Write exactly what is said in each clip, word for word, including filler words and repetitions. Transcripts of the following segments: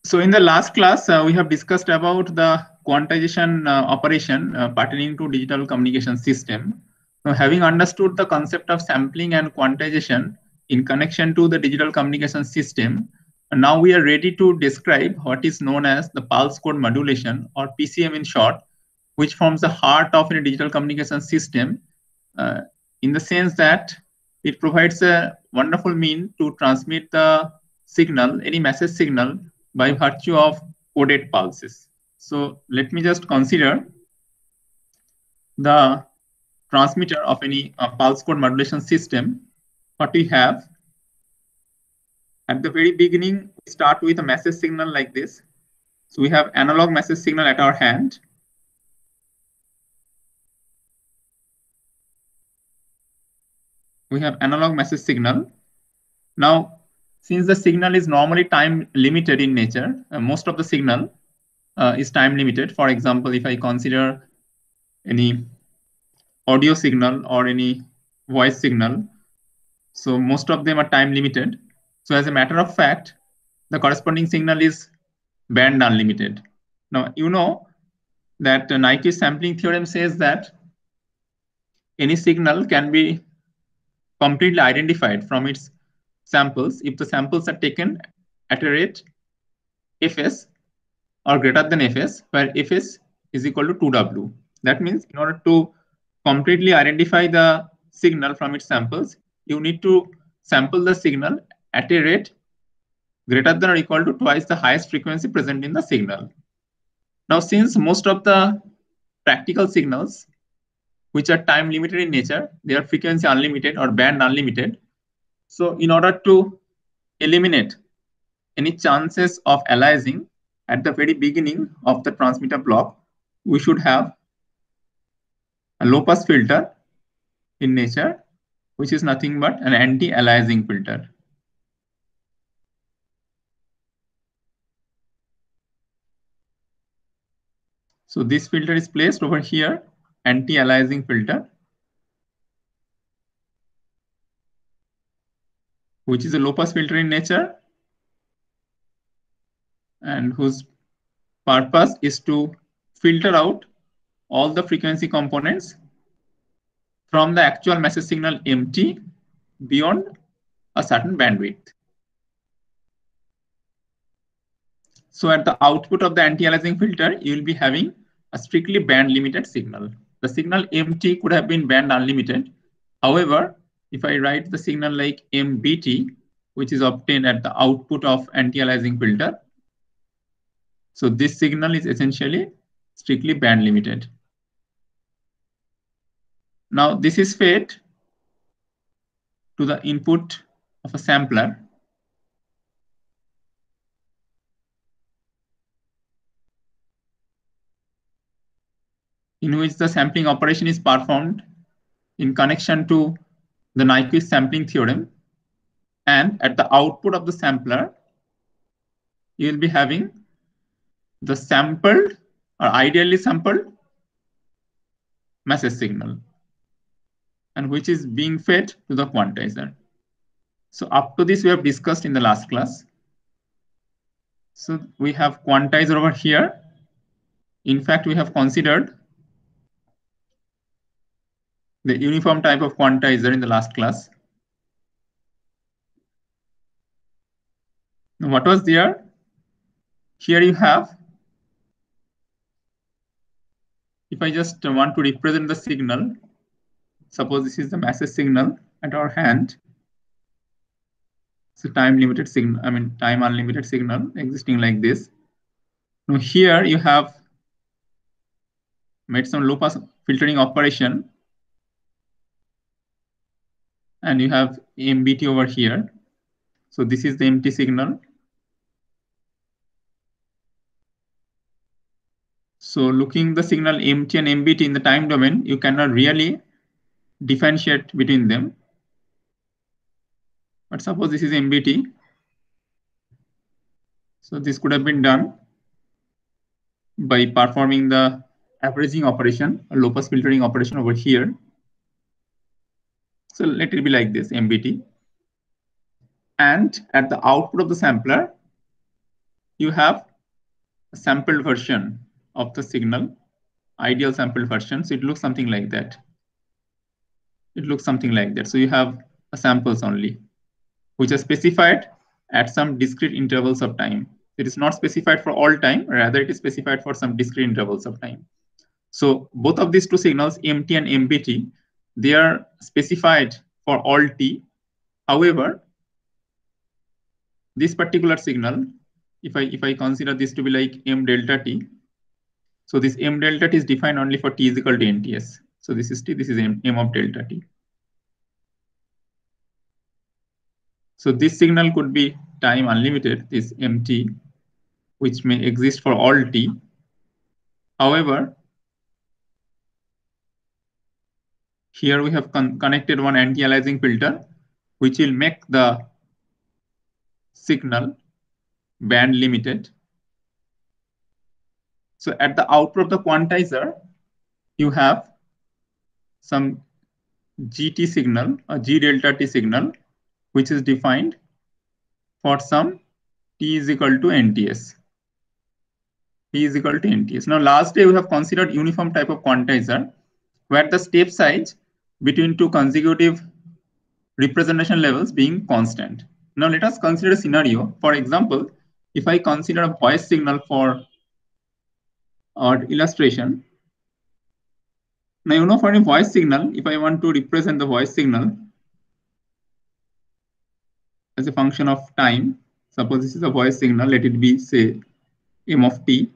So in the last class, uh, we have discussed about the quantization uh, operation uh, pertaining to digital communication system. Now, having understood the concept of sampling and quantization in connection to the digital communication system, now we are ready to describe what is known as the pulse code modulation, or P C M in short, which forms the heart of a digital communication system, uh, in the sense that it provides a wonderful mean to transmit the signal, any message signal, by virtue of coded pulses. So let me just consider the transmitter of any uh, pulse code modulation system. What we have at the very beginning, we start with a message signal like this. So we have analog message signal at our hand. We have analog message signal. Now, since the signal is normally time limited in nature, uh, most of the signal uh, is time limited. For example, if I consider any audio signal or any voice signal, so most of them are time limited. So as a matter of fact, the corresponding signal is band unlimited. Now, you know that uh, Nyquist sampling theorem says that any signal can be completely identified from its samples if the samples are taken at a rate fs or greater than fs, where fs is equal to two w. That means in order to completely identify the signal from its samples, you need to sample the signal at a rate greater than or equal to twice the highest frequency present in the signal. Now, since most of the practical signals, which are time limited in nature, they are frequency unlimited or band unlimited. So in order to eliminate any chances of aliasing at the very beginning of the transmitter block, we should have a low pass filter in nature, which is nothing but an anti-aliasing filter. So this filter is placed over here, anti-aliasing filter, which is a low pass filter in nature and whose purpose is to filter out all the frequency components from the actual message signal M T beyond a certain bandwidth. So at the output of the anti-aliasing filter, you will be having a strictly band limited signal. The signal M T could have been band unlimited. However, if I write the signal like M B T, which is obtained at the output of anti-aliasing filter, so this signal is essentially strictly band limited. Now this is fed to the input of a sampler. In which the sampling operation is performed in connection to the Nyquist sampling theorem. And at the output of the sampler, you will be having the sampled or ideally sampled message signal, and which is being fed to the quantizer. So up to this we have discussed in the last class. So we have quantizer over here. In fact, we have considered the uniform type of quantizer in the last class. Now, what was there? Here you have, if I just want to represent the signal, suppose this is the message signal at our hand. It's a time limited signal, I mean time unlimited signal existing like this. Now here you have made some low pass filtering operation, and you have M B T over here. So this is the M T signal. So looking the signal M T and M B T in the time domain, you cannot really differentiate between them. But suppose this is M B T. So this could have been done by performing the averaging operation, a low pass filtering operation over here. So let it be like this, M B T. And at the output of the sampler, you have a sampled version of the signal, ideal sampled version. So it looks something like that. It looks something like that. So you have a samples only, which are specified at some discrete intervals of time. It is not specified for all time, rather it is specified for some discrete intervals of time. So both of these two signals, M T and M B T, they are specified for all t. However, this particular signal, if I if I consider this to be like M delta t, so this M delta t is defined only for t is equal to N T S. So this is t, this is M, M of delta t. So this signal could be time unlimited, this M T, which may exist for all t. However, here we have con connected one anti-aliasing filter, which will make the signal band limited. So at the output of the quantizer, you have some G T signal, a G delta T signal, which is defined for some T is equal to N T S. T is equal to N T S. Now, last day we have considered uniform type of quantizer, where the step size between two consecutive representation levels being constant. Now, let us consider a scenario. For example, if I consider a voice signal for our illustration. Now, you know, for a voice signal, if I want to represent the voice signal as a function of time, suppose this is a voice signal, let it be, say, M of t.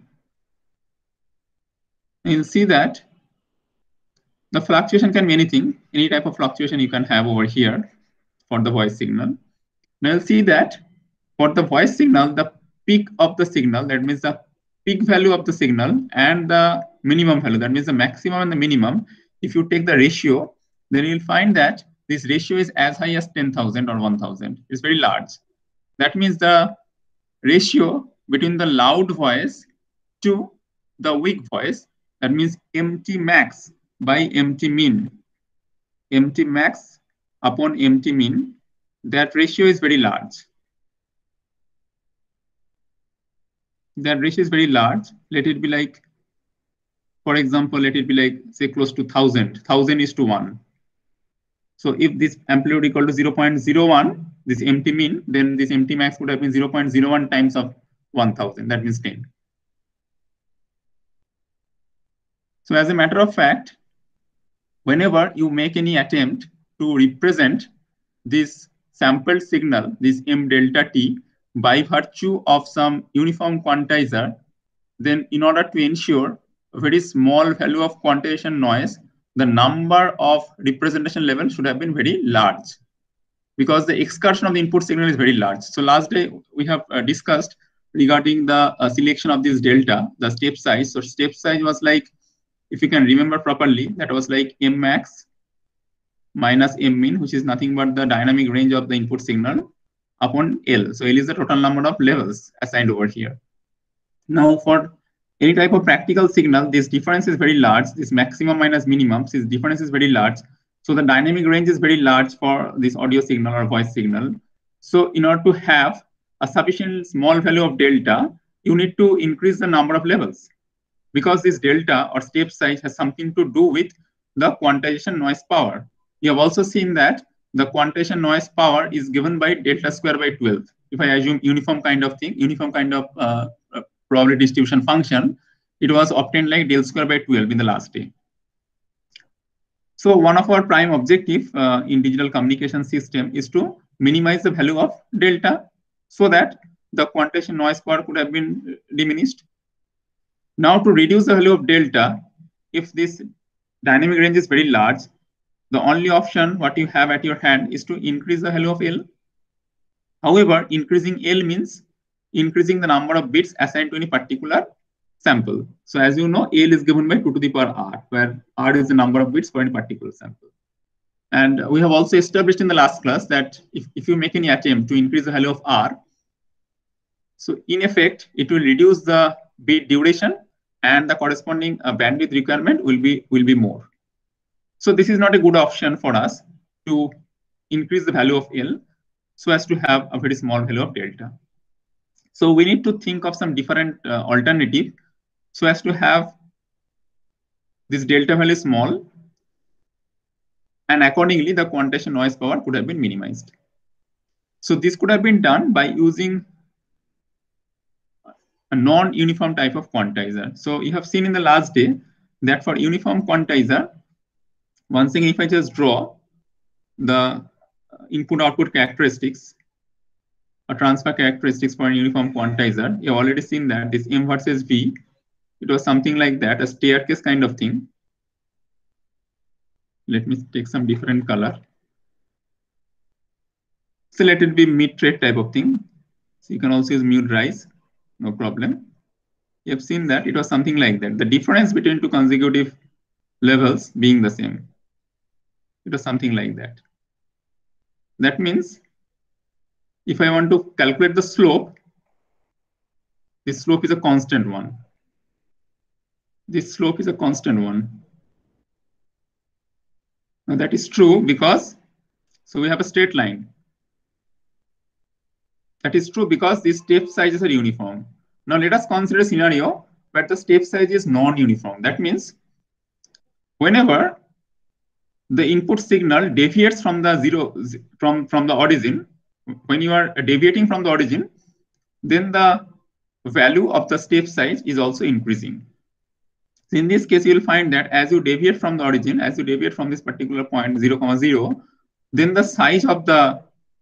And you'll see that the fluctuation can be anything, any type of fluctuation you can have over here for the voice signal. Now you'll see that for the voice signal, the peak of the signal, that means the peak value of the signal, and the minimum value, that means the maximum and the minimum, if you take the ratio, then you'll find that this ratio is as high as ten thousand or one thousand. It's very large. That means the ratio between the loud voice to the weak voice, that means M T max by M T min, M T max upon M T min, that ratio is very large. That ratio is very large. Let it be like, for example, let it be like, say, close to one thousand. one thousand is to one. So if this amplitude equal to zero point zero one, this M T min, then this M T max would have been zero point zero one times of one thousand. That means ten. So as a matter of fact, whenever you make any attempt to represent this sampled signal, this M delta t, by virtue of some uniform quantizer, then in order to ensure a very small value of quantization noise, the number of representation level should have been very large, because the excursion of the input signal is very large. So last day we have uh, discussed regarding the uh, selection of this delta, the step size. So step size was like, if you can remember properly, that was like M max minus M min, which is nothing but the dynamic range of the input signal, upon L. So L is the total number of levels assigned over here. Now for any type of practical signal, this difference is very large. This maximum minus minimum, this difference is very large. So the dynamic range is very large for this audio signal or voice signal. So in order to have a sufficient small value of delta, you need to increase the number of levels, because this delta or step size has something to do with the quantization noise power. You have also seen that the quantization noise power is given by delta square by twelve. If I assume uniform kind of thing, uniform kind of uh, probability distribution function, it was obtained like del square by twelve in the last day. So one of our prime objective uh, in digital communication system is to minimize the value of delta so that the quantization noise power could have been diminished. Now to reduce the value of delta, if this dynamic range is very large, the only option what you have at your hand is to increase the value of L. However, increasing L means increasing the number of bits assigned to any particular sample. So as you know, L is given by two to the power R, where R is the number of bits for any particular sample. And we have also established in the last class that if, if you make any attempt to increase the value of R, so in effect, it will reduce the bit duration and the corresponding uh, bandwidth requirement will be, will be more. So this is not a good option for us to increase the value of L so as to have a very small value of delta. So we need to think of some different uh, alternative so as to have this delta value small, and accordingly the quantization noise power could have been minimized. So this could have been done by using a non-uniform type of quantizer. So you have seen in the last day that for uniform quantizer, once again, if I just draw the input-output characteristics or transfer characteristics for a uniform quantizer, you've already seen that this M versus V, it was something like that, a staircase kind of thing. Let me take some different color. So let it be mid-rate type of thing. So you can also use mute rise, no problem. You have seen that it was something like that. The difference between two consecutive levels being the same. It was something like that. That means if I want to calculate the slope, this slope is a constant one. This slope is a constant one. Now that is true because, so we have a straight line. That is true because these step sizes are uniform. Now let us consider a scenario where the step size is non-uniform. That means whenever the input signal deviates from the zero, from, from the origin, when you are deviating from the origin, then the value of the step size is also increasing. So in this case, you will find that as you deviate from the origin, as you deviate from this particular point zero, comma zero, then the size of the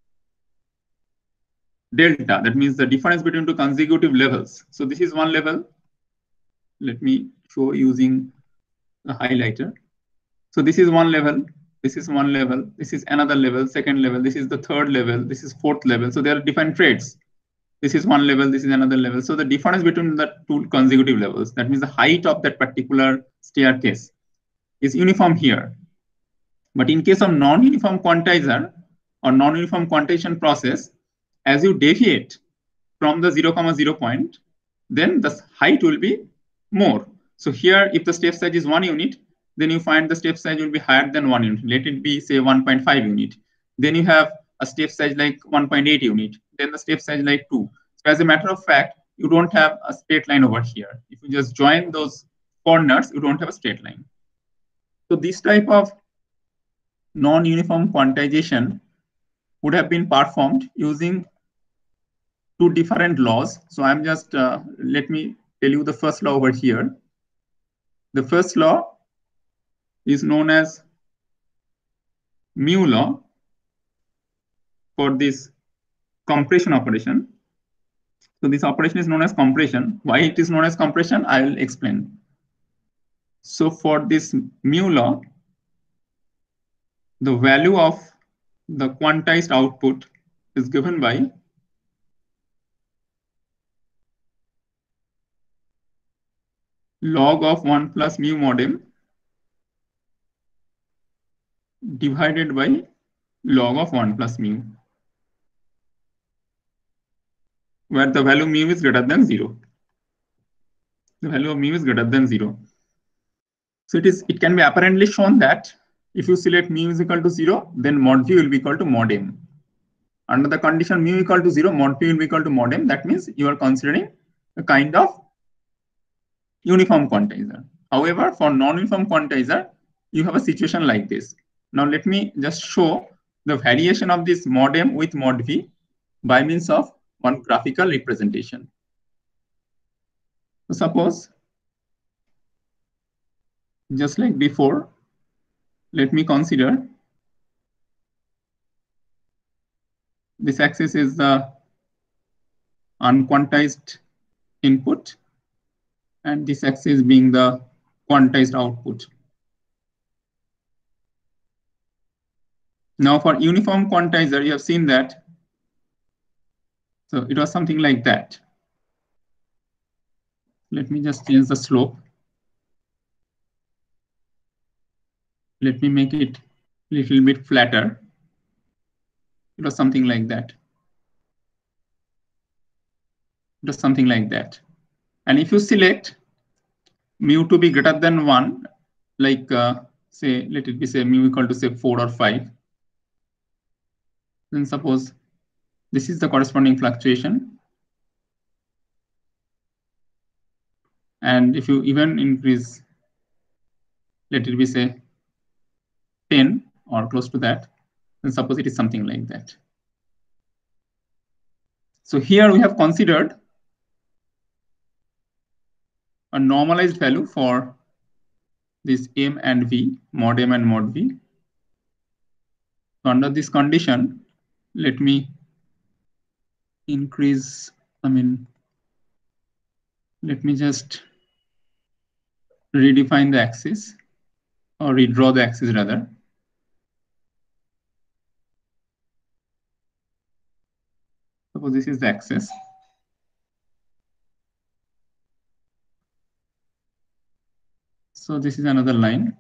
delta, that means the difference between two consecutive levels. So this is one level. Let me show using a highlighter. So this is one level, this is one level, this is another level, second level, this is the third level, this is fourth level. So there are different traits. This is one level, this is another level. So the difference between the two consecutive levels, that means the height of that particular staircase is uniform here. But in case of non-uniform quantizer or non-uniform quantization process, as you deviate from the zero comma zero point, then the height will be more. So here, if the step size is one unit, then you find the step size will be higher than one unit. Let it be say one point five unit. Then you have a step size like one point eight unit. Then the step size like two. So as a matter of fact, you don't have a straight line over here. If you just join those corners, you don't have a straight line. So this type of non-uniform quantization would have been performed using two different laws. So I'm just, uh, let me tell you the first law over here. The first law is known as mu law for this compression operation. So this operation is known as compression. Why it is known as compression, I will explain. So for this mu law, the value of the quantized output is given by log of one plus mu mod m divided by log of one plus mu, where the value mu is greater than zero. The value of mu is greater than zero. So it is, it can be apparently shown that if you select mu is equal to zero, then mod v will be equal to mod m. Under the condition mu equal to zero, mod p will be equal to mod m. That means you are considering a kind of uniform quantizer. However, for non-uniform quantizer, you have a situation like this. Now let me just show the variation of this mod m with mod v by means of one graphical representation. So suppose, just like before, let me consider this axis is the unquantized input and this axis being the quantized output. Now for uniform quantizer, you have seen that. So it was something like that. Let me just change the slope. Let me make it a little bit flatter. It was something like that. It was something like that. And if you select mu to be greater than one, like uh, say, let it be say mu equal to say four or five, then suppose this is the corresponding fluctuation. And if you even increase, let it be say ten or close to that, then suppose it is something like that. So here we have considered a normalized value for this M and V, mod M and mod V. So under this condition, let me increase, I mean, let me just redefine the axis or redraw the axis rather. Suppose this is the axis. So this is another line.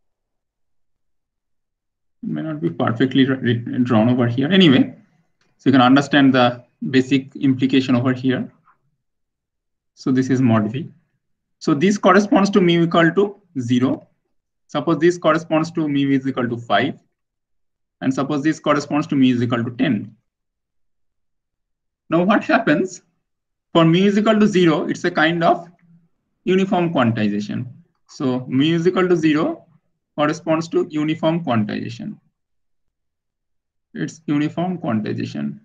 It may not be perfectly drawn over here. Anyway, so you can understand the basic implication over here. So this is mod V. So this corresponds to mu equal to zero. Suppose this corresponds to mu is equal to five. And suppose this corresponds to mu is equal to ten. Now what happens? For mu is equal to zero, it's a kind of uniform quantization. So mu is equal to zero corresponds to uniform quantization. It's uniform quantization.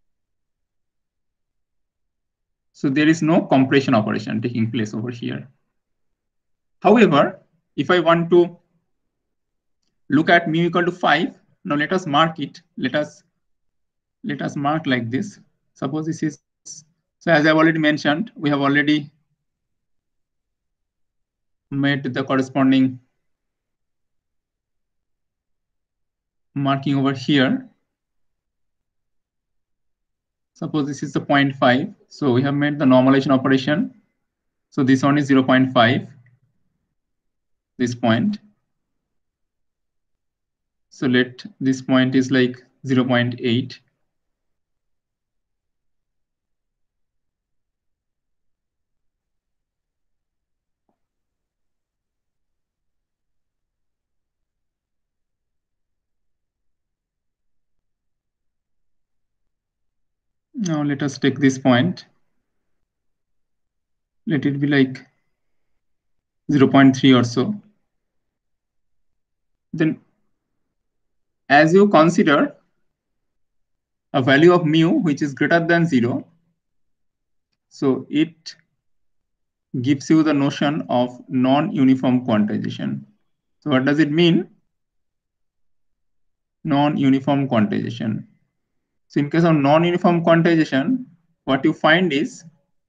So there is no compression operation taking place over here. However, if I want to look at mu equal to five, now let us mark it. Let us let us mark like this. Suppose this is, so as I've already mentioned, we have already made the corresponding marking over here. Suppose this is the zero point five. So we have made the normalization operation. So this one is zero point five, this point. So let this point is like zero point eight. Now let us take this point. Let it be like zero point three or so. Then as you consider a value of mu which is greater than zero, so it gives you the notion of non-uniform quantization. So what does it mean? Non-uniform quantization. So in case of non-uniform quantization, what you find is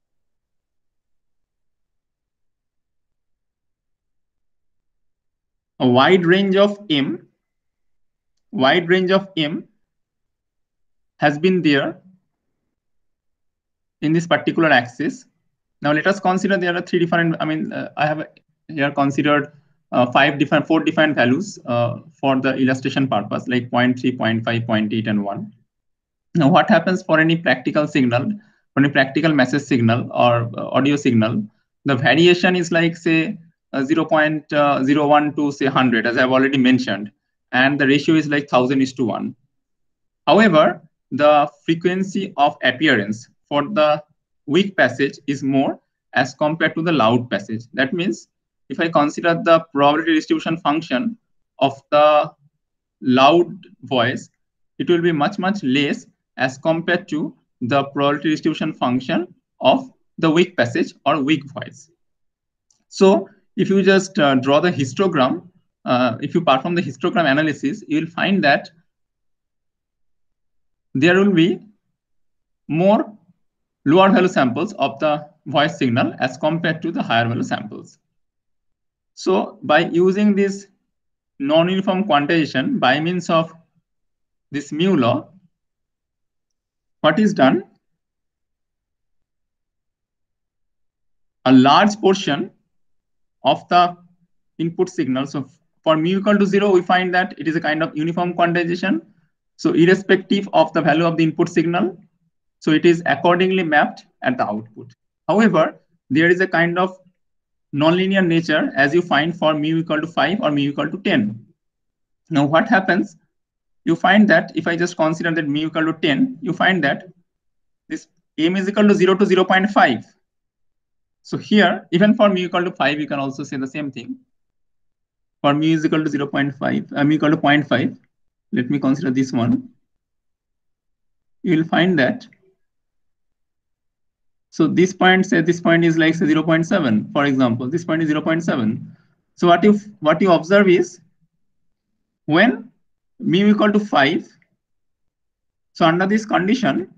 a wide range of M, wide range of M has been there in this particular axis. Now let us consider there are three different, I mean, uh, I have here considered uh, five different, four different values uh, for the illustration purpose, like zero point three, zero point five, zero point eight, and one. Now what happens for any practical signal, for any practical message signal or uh, audio signal, the variation is like say uh, zero point zero one to say one hundred, as I've already mentioned, and the ratio is like one thousand is to one. However, the frequency of appearance for the weak passage is more as compared to the loud passage. That means if I consider the probability distribution function of the loud voice, it will be much, much less as compared to the probability distribution function of the weak passage or weak voice. So if you just uh, draw the histogram, uh, if you perform the histogram analysis, you will find that there will be more lower value samples of the voice signal as compared to the higher value samples. So by using this non-uniform quantization by means of this mu law, what is done? A large portion of the input signal. So for mu equal to zero, we find that it is a kind of uniform quantization. So irrespective of the value of the input signal, so it is accordingly mapped at the output. However, there is a kind of nonlinear nature as you find for mu equal to five or mu equal to ten. Now what happens? You find that if I just consider that mu equal to ten, you find that this m is equal to zero to zero point five. So here, even for mu equal to five, you can also say the same thing. For mu is equal to zero point five, uh, mu equal to zero point five. Let me consider this one. You will find that. So this point, say this point is like say zero point seven, for example. This point is zero point seven. So what you what you observe is when mu equal to five. So under this condition,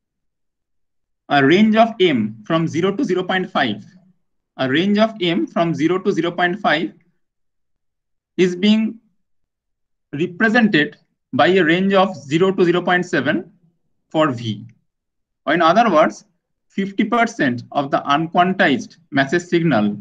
a range of m from zero to zero point five, a range of m from zero to zero point five is being represented by a range of zero to zero point seven for V. Or in other words, fifty percent of the unquantized message signal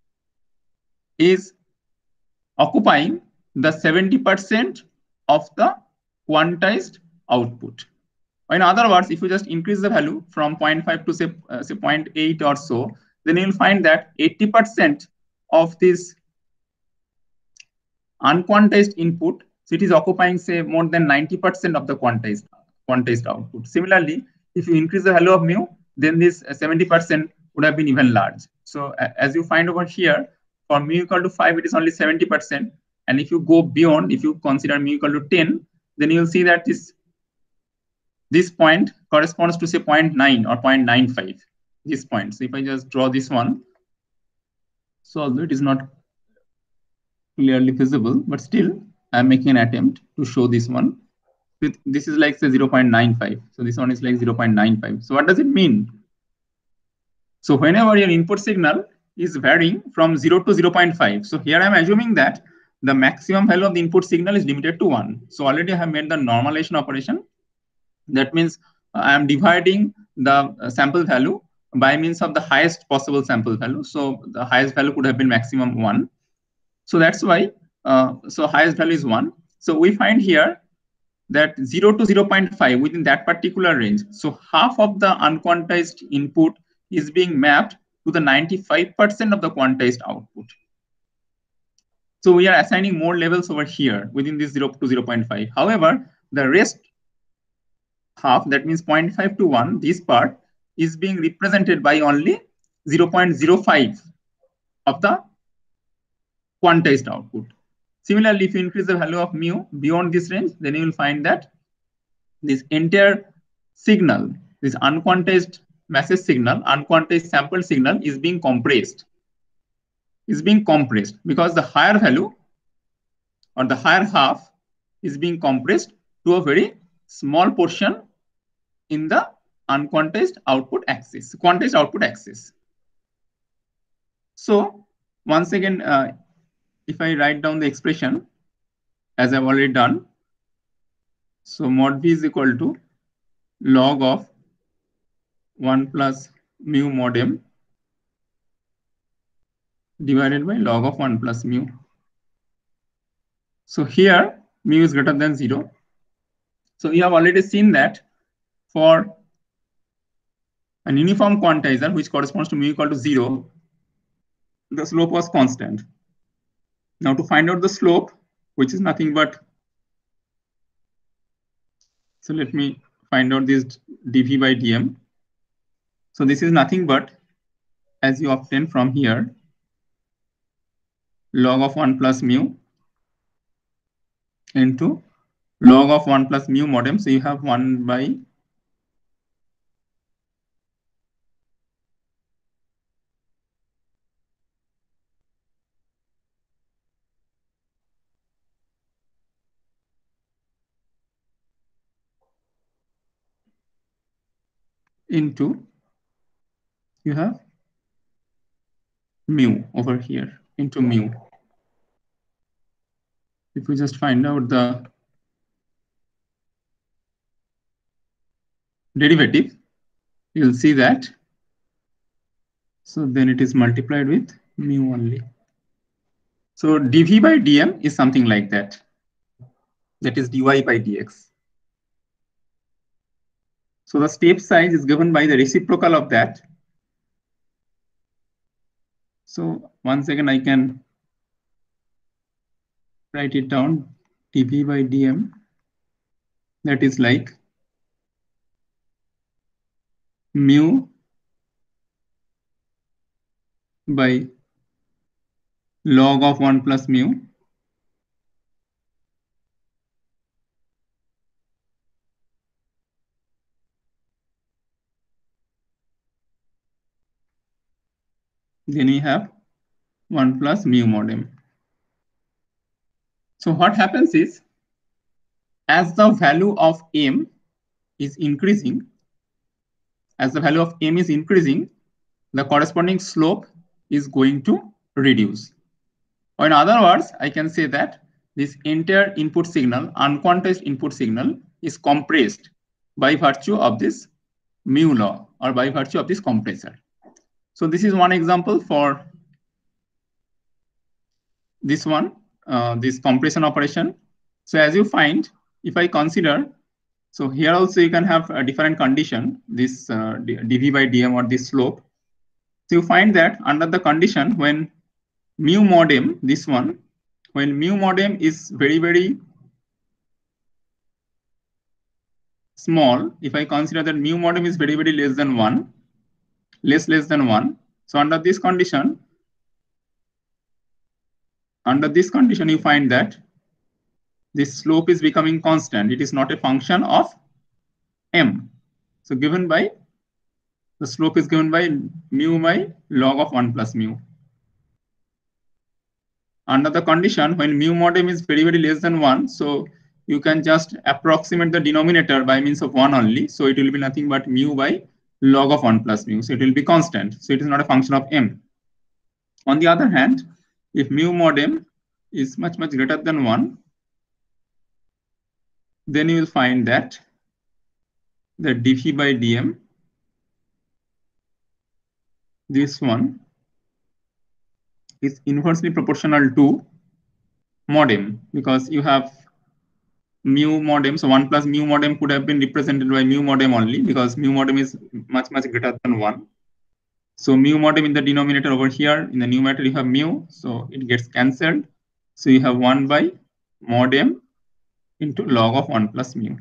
is occupying the seventy percent of the quantized output. Or in other words, if you just increase the value from zero point five to say, uh, say zero point eight or so, then you'll find that eighty percent of this unquantized input, so it is occupying say more than ninety percent of the quantized, quantized output. Similarly, if you increase the value of mu, then this seventy percent would have been even large. So uh, as you find over here, for mu equal to five, it is only seventy percent. And if you go beyond, if you consider mu equal to ten, then you'll see that this, this point corresponds to say zero point nine or zero point nine five, this point. So if I just draw this one, so although it is not clearly visible, but still I'm making an attempt to show this one. This is like say zero point nine five. So this one is like zero point nine five. So what does it mean? So whenever your input signal is varying from zero to zero point five. So here I'm assuming that the maximum value of the input signal is limited to one. So already I have made the normalization operation. That means I am dividing the sample value by means of the highest possible sample value. So the highest value could have been maximum one. So that's why, uh, so highest value is one. So we find here that zero to zero point five within that particular range. So half of the unquantized input is being mapped to the ninety-five percent of the quantized output. So we are assigning more levels over here within this zero to zero point five. However, the rest half, that means zero point five to one, this part is being represented by only zero point zero five of the quantized output. Similarly, if you increase the value of mu beyond this range, then you will find that this entire signal, this unquantized message signal, unquantized sample signal is being compressed. Is being compressed because the higher value or the higher half is being compressed to a very small portion in the unquantized output axis, quantized output axis. So once again, uh, if I write down the expression as I've already done, so mod V is equal to log of one plus mu mod m divided by log of one plus mu. So here mu is greater than zero. So we have already seen that for an uniform quantizer which corresponds to mu equal to zero, the slope was constant. Now to find out the slope, which is nothing but, so let me find out this dv by dm. So this is nothing but, as you obtain from here, log of one plus mu into log of one plus mu mod m. So you have one by into, you have mu over here into mu. If we just find out the derivative, you'll see that. So then it is multiplied with mu only. So dv by dm is something like that. That is dy by dx. So the step size is given by the reciprocal of that. So once again, I can write it down, dv by dm. That is like mu by log of one plus mu. Then we have one plus mu mod m. So what happens is, as the value of m is increasing, as the value of m is increasing, the corresponding slope is going to reduce. Or in other words, I can say that this entire input signal, unquantized input signal, is compressed by virtue of this mu law, or by virtue of this compressor. So this is one example for this one, uh, this compression operation. So as you find, if I consider, so here also you can have a different condition, this uh, dv by dm, or this slope. So you find that under the condition when mu mod m, this one, when mu mod m is very, very small, if I consider that mu mod m is very, very less than one, less, less than one. So under this condition, under this condition, you find that this slope is becoming constant. It is not a function of m. So given by, the slope is given by mu by log of one plus mu. Under the condition when mu mod m is very, very less than one, so you can just approximate the denominator by means of one only. So it will be nothing but mu by log of one plus mu. So it will be constant. So it is not a function of m. On the other hand, if mu mod m is much, much greater than one, then you will find that the dv by dm, this one, is inversely proportional to mod m, because you have mu mod m. So one plus mu mod m could have been represented by mu mod m only, because mu mod m is much, much greater than one. So mu mod m in the denominator over here, in the numerator you have mu, so it gets cancelled. So you have one by mod m into log of one plus mu.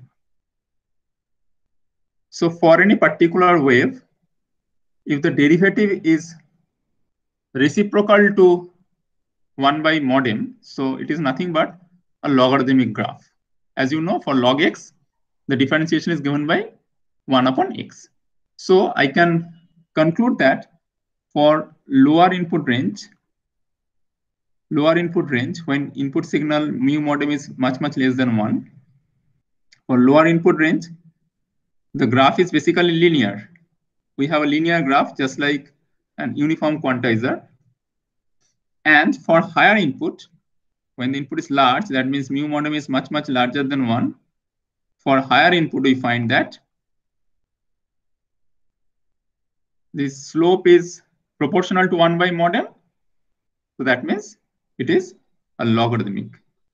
So for any particular wave, if the derivative is reciprocal to one by mod m, so it is nothing but a logarithmic graph. As you know, for log x, the differentiation is given by one upon x. So I can conclude that for lower input range, lower input range, when input signal mu mod m is much, much less than one, for lower input range, the graph is basically linear. We have a linear graph just like an uniform quantizer. And for higher input, when the input is large, that means mu mod m is much, much larger than one. For higher input, we find that this slope is proportional to one by mod m. So that means it is a logarithmic.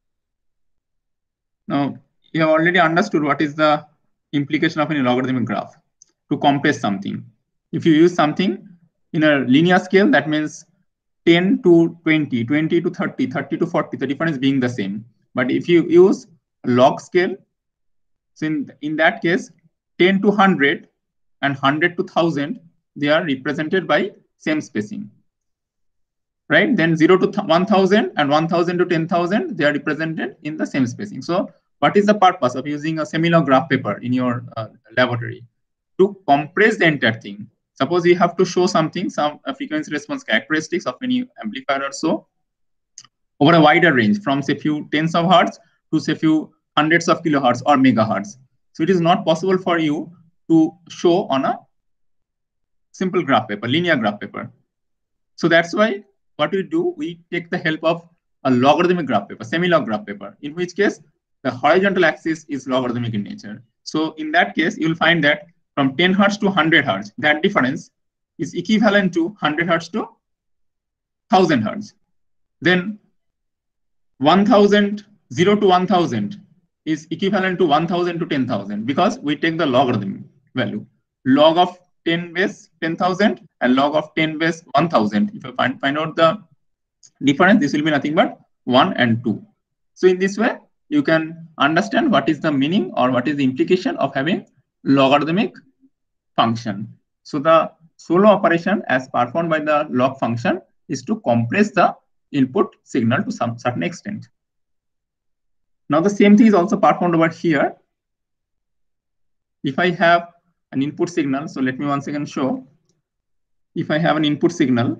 Now, you have already understood what is the implication of a logarithmic graph to compress something. If you use something in a linear scale, that means ten to twenty, twenty to thirty, thirty to forty, the difference being the same. But if you use a log scale, so in, in that case, ten to one hundred and one hundred to one thousand, they are represented by same spacing. Right? Then zero to one thousand and one thousand to ten thousand, they are represented in the same spacing. So what is the purpose of using a semi-log graph paper in your uh, laboratory? To compress the entire thing. Suppose you have to show something, some uh, frequency response characteristics of any amplifier or so, over a wider range from say few tens of hertz to say few hundreds of kilohertz or megahertz. So it is not possible for you to show on a simple graph paper, linear graph paper. So that's why what we do, we take the help of a logarithmic graph paper, semi-log graph paper, in which case the horizontal axis is logarithmic in nature. So in that case, you'll find that from ten hertz to one hundred hertz, that difference is equivalent to one hundred hertz to one thousand hertz. Then one thousand, zero to one thousand is equivalent to one thousand to ten thousand, because we take the logarithm value. Log of ten base ten thousand and log of ten base one thousand. If you find, find out the difference, this will be nothing but one and two. So in this way, you can understand what is the meaning or what is the implication of having logarithmic function. So the solo operation as performed by the log function is to compress the input signal to some certain extent. Now the same thing is also performed over here. If I have an input signal, so let me once again show. If I have an input signal,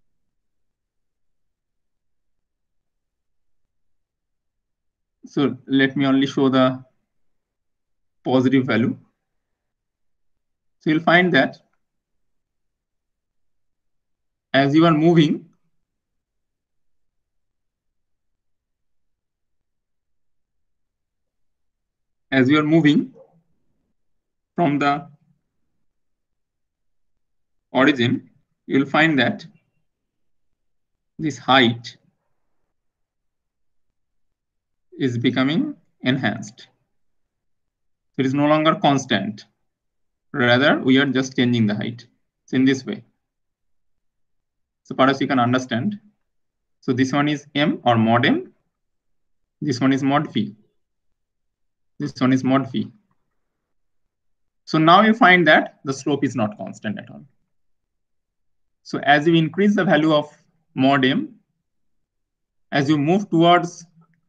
so let me only show the positive value. So you'll find that as you are moving, as you are moving from the origin, you'll find that this height is becoming enhanced. So it is no longer constant. Rather, we are just changing the height. It's in this way. So perhaps you can understand. So this one is M or mod M. This one is mod V. This one is mod V. So now you find that the slope is not constant at all. So as you increase the value of mod M, as you move towards,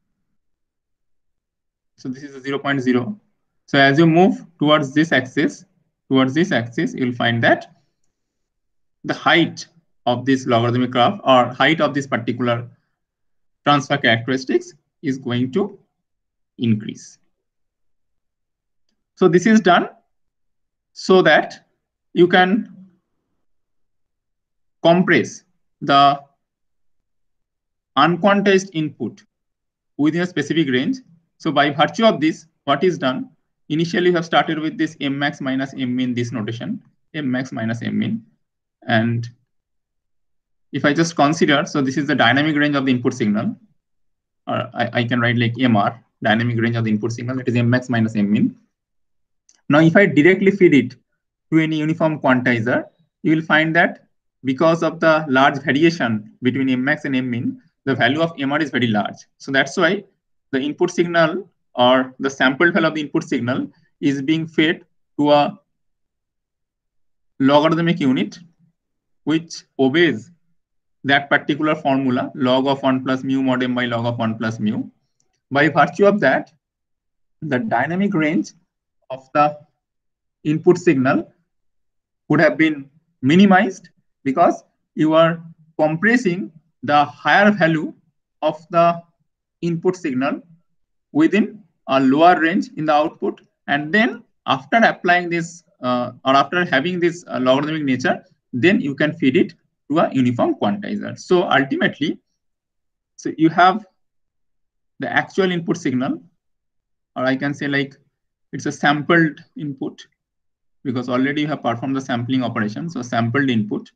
so this is a zero point zero. So as you move towards this axis, towards this axis, you'll find that the height of this logarithmic graph or height of this particular transfer characteristics is going to increase. So this is done so that you can compress the unquantized input within a specific range. So by virtue of this, what is done? Initially, you have started with this M max minus M min, this notation, M max minus M min. And if I just consider, so this is the dynamic range of the input signal, or I, I can write like M R, dynamic range of the input signal, that is M max minus M min. Now, if I directly feed it to any uniform quantizer, you will find that because of the large variation between M max and M min, the value of M R is very large. So that's why the input signal or the sampled value of the input signal is being fed to a logarithmic unit which obeys that particular formula, log of one plus mu mod M by log of one plus mu. By virtue of that, the dynamic range of the input signal would have been minimized because you are compressing the higher value of the input signal within a lower range in the output. And then after applying this uh, or after having this uh, logarithmic nature, then you can feed it to a uniform quantizer. So ultimately, so you have the actual input signal, or I can say like it's a sampled input because already you have performed the sampling operation. So sampled input.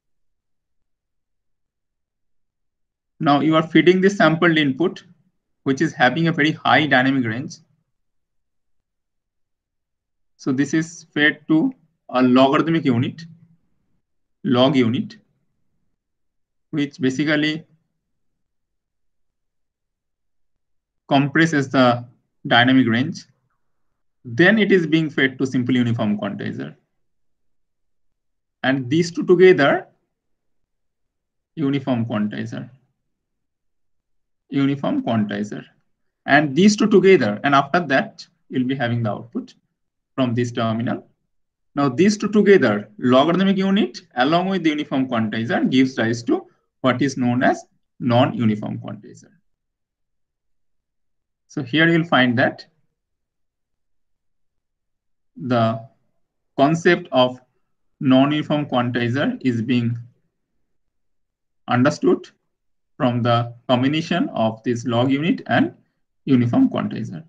Now you are feeding this sampled input, which is having a very high dynamic range. So this is fed to a logarithmic unit, log unit, which basically compresses the dynamic range. Then it is being fed to simple uniform quantizer. And these two together, uniform quantizer, uniform quantizer. And these two together, and after that, you'll be having the output from this terminal. Now these two together, logarithmic unit along with the uniform quantizer gives rise to what is known as non-uniform quantizer. So here you'll find that the concept of non-uniform quantizer is being understood from the combination of this log unit and uniform quantizer.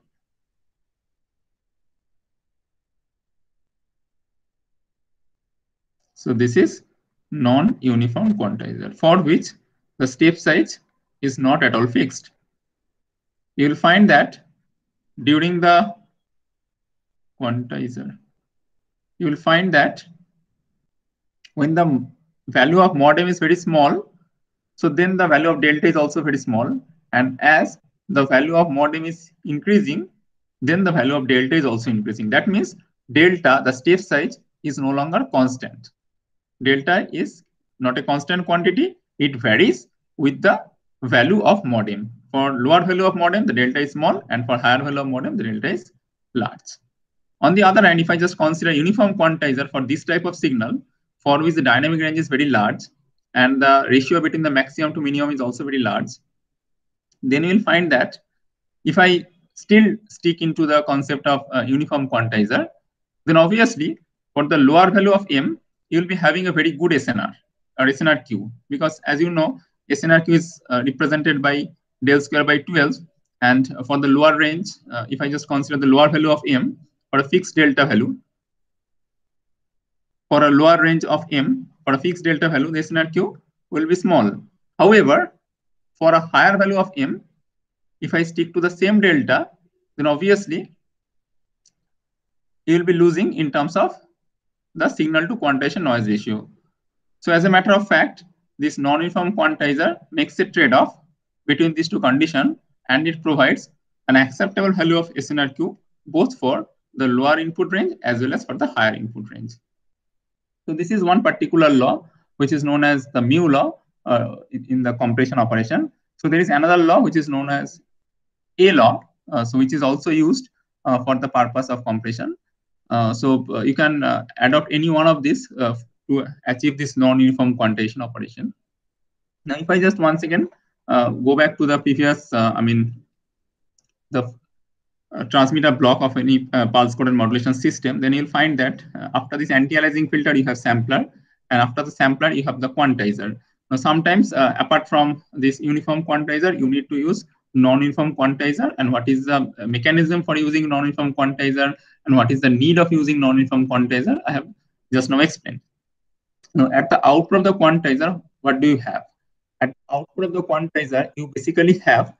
So this is non-uniform quantizer for which the step size is not at all fixed. You will find that during the quantizer, you will find that when the value of mod M is very small, so then the value of delta is also very small. And as the value of mod M is increasing, then the value of delta is also increasing. That means delta, the step size, is no longer constant. delta is not a constant quantity. It varies with the value of mod m. For lower value of mod m, the delta is small, and for higher value of mod m, the delta is large. On the other hand, if I just consider uniform quantizer for this type of signal, for which the dynamic range is very large, and the ratio between the maximum to minimum is also very large, then you will find that if I still stick into the concept of uh, uniform quantizer, then obviously for the lower value of m, you will be having a very good S N R or S N R Q, because as you know, S N R Q is uh, represented by del square by twelve. And for the lower range, uh, if I just consider the lower value of m for a fixed delta value, for a lower range of m, for a fixed delta value, the S N R Q will be small. However, for a higher value of m, if I stick to the same delta, then obviously you will be losing in terms of the signal to quantization noise ratio. So as a matter of fact, this non-uniform quantizer makes a trade-off between these two conditions, and it provides an acceptable value of S N R Q both for the lower input range as well as for the higher input range. So this is one particular law, which is known as the mu law uh, in the compression operation. So there is another law which is known as A law, uh, so which is also used uh, for the purpose of compression. Uh, so uh, you can uh, adopt any one of these uh, to achieve this non-uniform quantization operation. Now, if I just once again uh, go back to the previous, uh, I mean, the uh, transmitter block of any uh, pulse coded modulation system, then you'll find that uh, after this anti-aliasing filter, you have sampler, and after the sampler, you have the quantizer. Now, sometimes uh, apart from this uniform quantizer, you need to use non-uniform quantizer, and what is the mechanism for using non-uniform quantizer, and what is the need of using non-uniform quantizer, I have just now explained. Now, at the output of the quantizer, what do you have? At the output of the quantizer, you basically have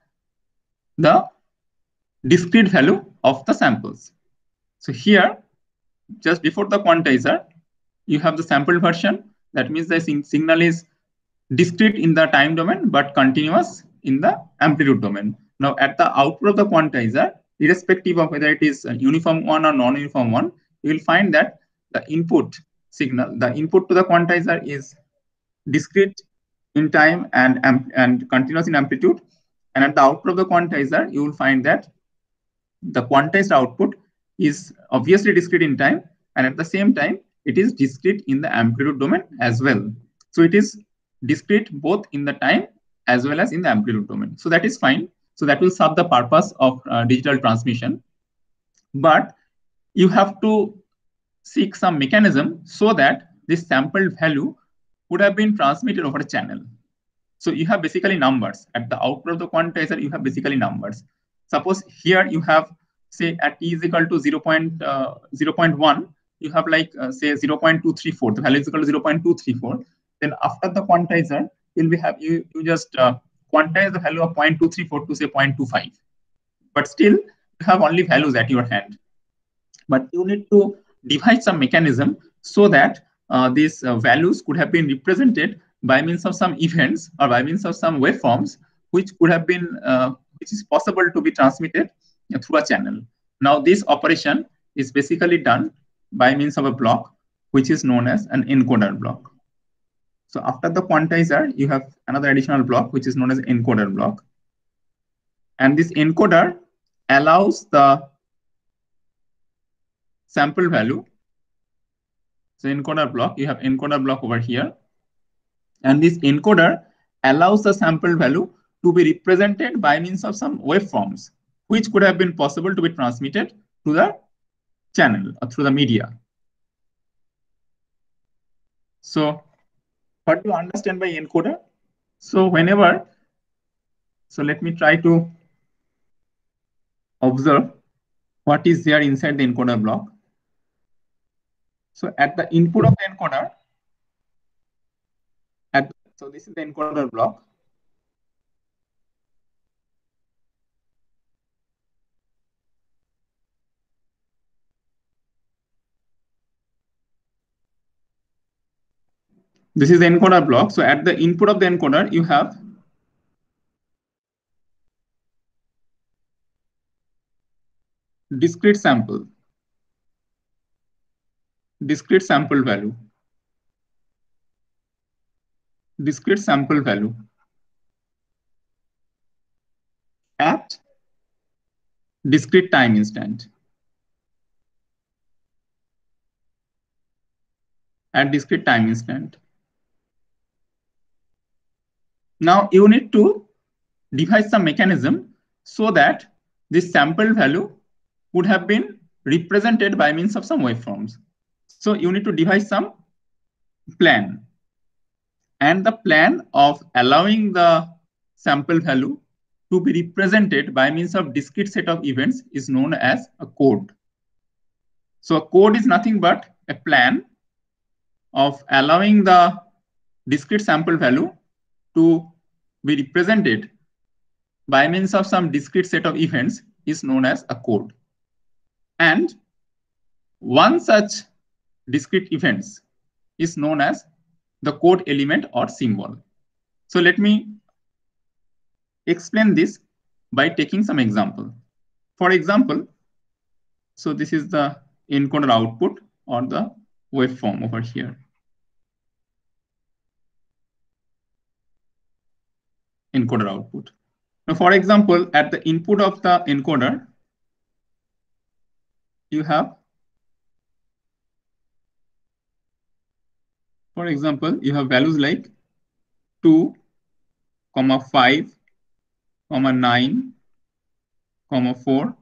the discrete value of the samples. So here, just before the quantizer, you have the sample version. That means the signal is discrete in the time domain, but continuous in the amplitude domain. Now, at the output of the quantizer, irrespective of whether it is a uniform one or non-uniform one, you will find that the input signal, the input to the quantizer is discrete in time and, and continuous in amplitude. And at the output of the quantizer, you will find that the quantized output is obviously discrete in time, and at the same time, it is discrete in the amplitude domain as well. So it is discrete both in the time as well as in the amplitude domain. So that is fine. So that will serve the purpose of uh, digital transmission. But you have to seek some mechanism so that this sampled value would have been transmitted over a channel. So you have basically numbers. At the output of the quantizer, you have basically numbers. Suppose here you have, say, at t is equal to zero point zero one, you have like, uh, say, zero point two three four. The value is equal to zero point two three four. Then after the quantizer, you'll be have you, you just uh, quantize the value of zero point two three four to say zero point two five. But still, you have only values at your hand. But you need to devise some mechanism so that uh, these uh, values could have been represented by means of some events or by means of some waveforms, which could have been, uh, which is possible to be transmitted through a channel. Now, this operation is basically done by means of a block, which is known as an encoder block. So after the quantizer, you have another additional block, which is known as encoder block. And this encoder allows the sample value. So encoder block, you have encoder block over here. And this encoder allows the sample value to be represented by means of some waveforms, which could have been possible to be transmitted to the channel or through the media. So what do you understand by encoder? So whenever, so let me try to observe what is there inside the encoder block. So at the input of the encoder, at, so this is the encoder block. This is the encoder block. So at the input of the encoder, you have discrete sample, discrete sample value. discrete sample value at discrete time instant. At discrete time instant. Now you need to devise some mechanism so that this sample value would have been represented by means of some waveforms. So you need to devise some plan. And the plan of allowing the sample value to be represented by means of discrete set of events is known as a code. So a code is nothing but a plan of allowing the discrete sample value to be represented by means of some discrete set of events is known as a code. And one such discrete events is known as the code element or symbol. So let me explain this by taking some example. For example, so this is the encoder output or the waveform over here. Encoder output. Now, for example, at the input of the encoder, you have, for example, you have values like two, five, nine, four,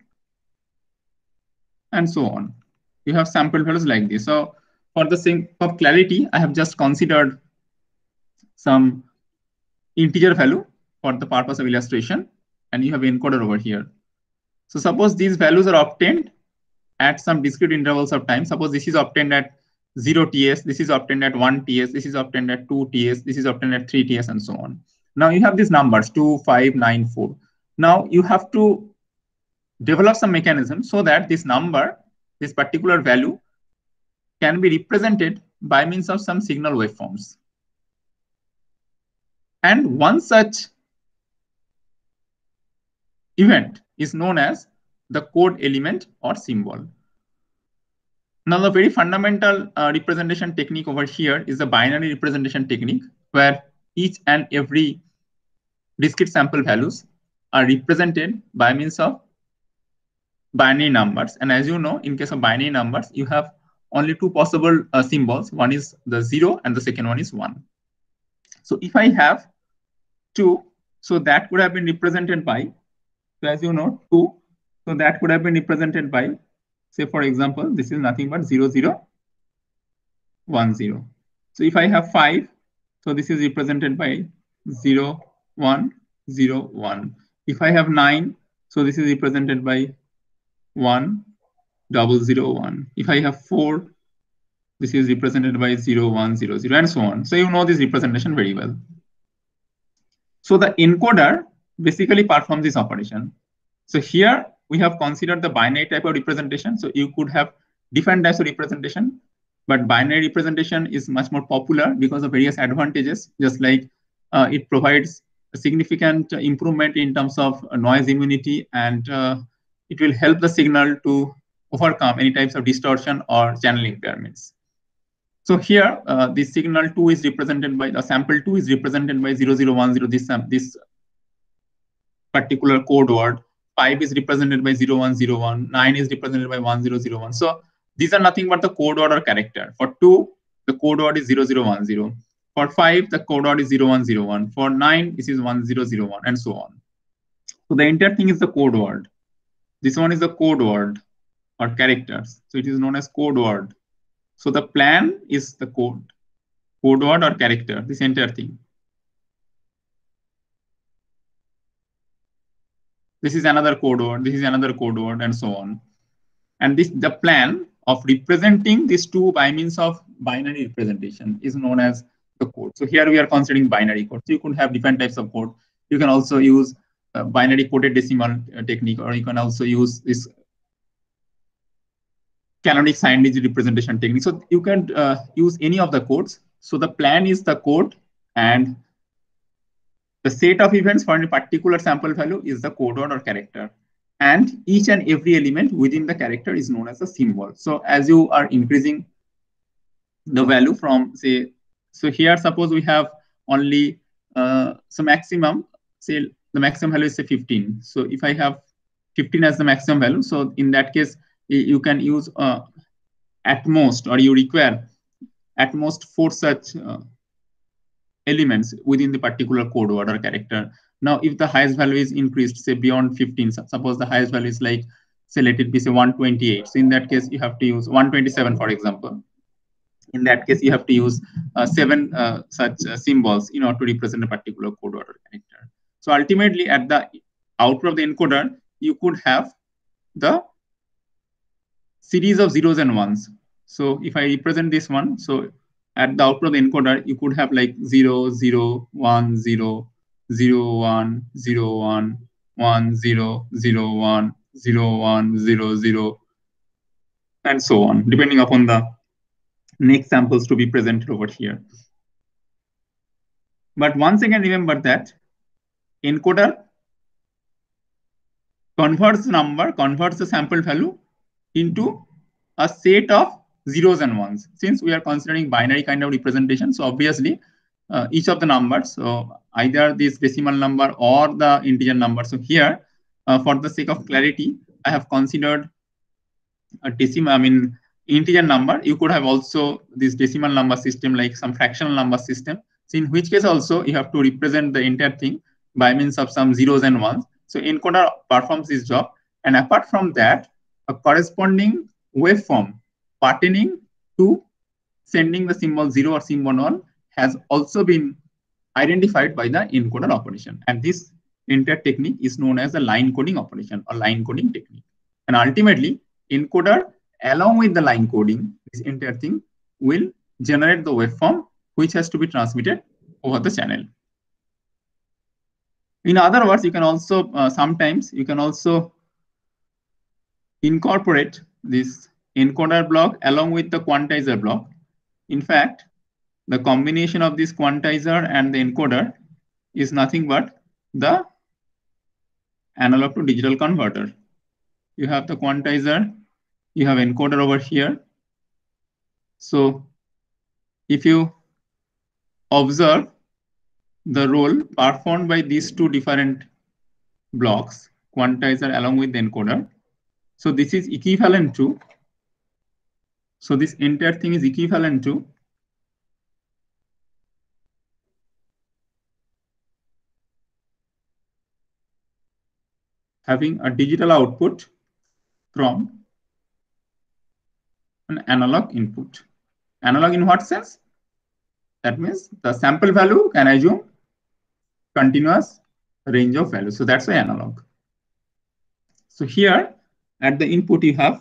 and so on. You have sample values like this. So for the sake of clarity, I have just considered some integer value for the purpose of illustration, and you have encoder over here. So suppose these values are obtained at some discrete intervals of time. Suppose this is obtained at zero T S, this is obtained at one T S, this is obtained at two T S, this is obtained at three T S, and so on. Now you have these numbers two, five, nine, four. Now you have to develop some mechanism so that this number, this particular value, can be represented by means of some signal waveforms. And one such event is known as the code element or symbol. Now, the very fundamental uh, representation technique over here is the binary representation technique, where each and every discrete sample values are represented by means of binary numbers. And as you know, in case of binary numbers, you have only two possible uh, symbols. One is the zero and the second one is one. So if I have two, so that could have been represented by, so as you know, two, so that could have been represented by, say, for example, this is nothing but zero, zero, one, zero. So if I have five, so this is represented by zero, one, zero, one. If I have nine, so this is represented by one, double zero, one. If I have four, this is represented by zero, one, zero, zero, and so on. So you know this representation very well. So the encoder basically performs this operation. So here we have considered the binary type of representation. So you could have different types of representation, but binary representation is much more popular because of various advantages, just like uh, it provides a significant improvement in terms of noise immunity, and uh, it will help the signal to overcome any types of distortion or channel impairments. So here, uh, the signal two is represented by, the sample two is represented by zero, zero, one, zero, this, um, this particular code word. five is represented by zero, one, zero, one. nine is represented by one, zero, zero, one. So these are nothing but the code word or character. For two, the code word is zero, zero, one, zero. For five, the code word is zero, one, zero, one. For nine, this is one, zero, zero, one, and so on. So the entire thing is the code word. This one is the code word or characters. So it is known as code word. So the plan is the code, code word or character, this entire thing. This is another code word, this is another code word, and so on. And this, the plan of representing these two by means of binary representation is known as the code. So here we are considering binary code. So you could have different types of code. You can also use uh, binary coded decimal uh, technique, or you can also use this canonic signed digit representation technique. So you can uh, use any of the codes. So the plan is the code, and the set of events for any particular sample value is the code word or character. And each and every element within the character is known as a symbol. So as you are increasing the value from, say, so here suppose we have only uh, so maximum, say the maximum value is say fifteen. So if I have fifteen as the maximum value, so in that case you can use uh, at most, or you require at most four such uh, elements within the particular code word or character. Now, if the highest value is increased, say beyond fifteen, suppose the highest value is like, say, let it be say one twenty-eight. So in that case, you have to use one twenty-seven, for example. In that case, you have to use uh, seven uh, such uh, symbols in order to represent a particular code word or character. So ultimately, at the output of the encoder, you could have the series of zeros and ones. So if I represent this one, so at the output of the encoder, you could have like zero, zero, one, zero, zero, one, zero, one, one, zero, zero, one, zero, one, zero, zero, and so on, depending upon the next samples to be presented over here. But once again, remember that encoder converts the number, converts the sample value into a set of zeros and ones. Since we are considering binary kind of representation, so obviously uh, each of the numbers, so either this decimal number or the integer number. So here, uh, for the sake of clarity, I have considered a decimal, I mean, integer number. You could have also this decimal number system, like some fractional number system. So in which case also you have to represent the entire thing by means of some zeros and ones. So encoder performs this job. And apart from that, a corresponding waveform pertaining to sending the symbol zero or symbol one has also been identified by the encoder operation. And this entire technique is known as the line coding operation or line coding technique. And ultimately, encoder, along with the line coding, this entire thing will generate the waveform which has to be transmitted over the channel. In other words, you can also uh, sometimes you can also incorporate this encoder block along with the quantizer block. In fact, the combination of this quantizer and the encoder is nothing but the analog to digital converter. You have the quantizer, you have encoder over here. So if you observe the role performed by these two different blocks, quantizer along with the encoder, so this is equivalent to, so this entire thing is equivalent to having a digital output from an analog input. Analog in what sense? That means the sample value can assume continuous range of values. So that's why analog. So here at the input you have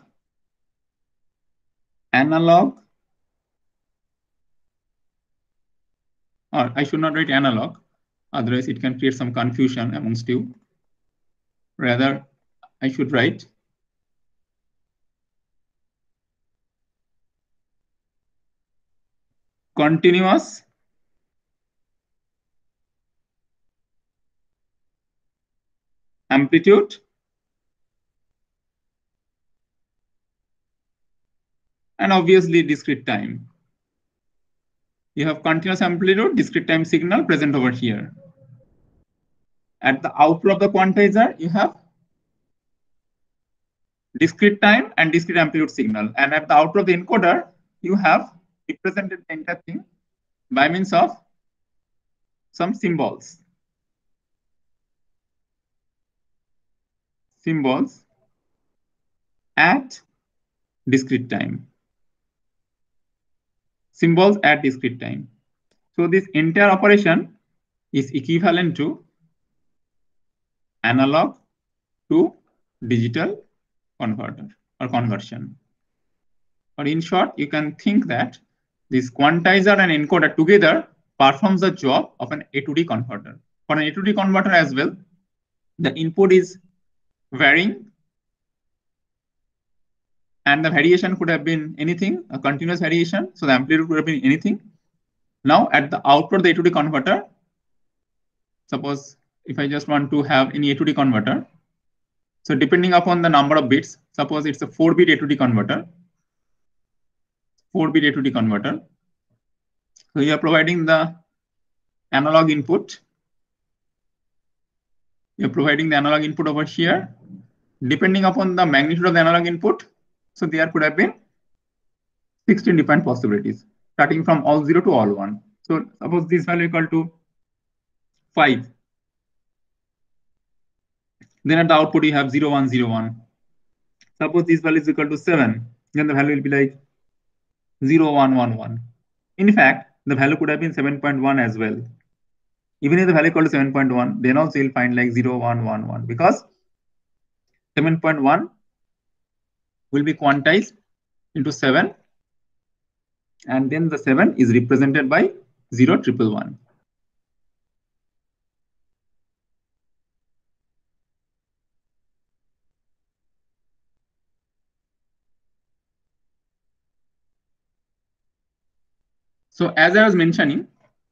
analog, or I should not write analog, otherwise it can create some confusion amongst you. Rather, I should write continuous amplitude and obviously discrete time. You have continuous amplitude, discrete time signal present over here. At the output of the quantizer, you have discrete time and discrete amplitude signal. And at the output of the encoder, you have represented the entire thing by means of some symbols. Symbols at discrete time. Symbols at discrete time. So this entire operation is equivalent to analog to digital converter or conversion. Or in short, you can think that this quantizer and encoder together performs the job of an A to D converter. For an A to D converter as well, the input is varying, and the variation could have been anything, a continuous variation. So the amplitude could have been anything. Now at the output of the A to D converter, suppose if I just want to have any A to D converter, so depending upon the number of bits, suppose it's a four bit A to D converter, four bit A to D converter. So you are providing the analog input. You're providing the analog input over here. Depending upon the magnitude of the analog input, so there could have been sixteen different possibilities, starting from all zero to all one. So suppose this value equal to five. Then at the output you have zero, one, zero, one. Suppose this value is equal to seven, then the value will be like zero, one, one, one. In fact, the value could have been seven point one as well. Even if the value equal to seven point one, then also you'll find like zero, one, one, one, because seven point one will be quantized into seven, and then the seven is represented by zero, triple one. So as I was mentioning,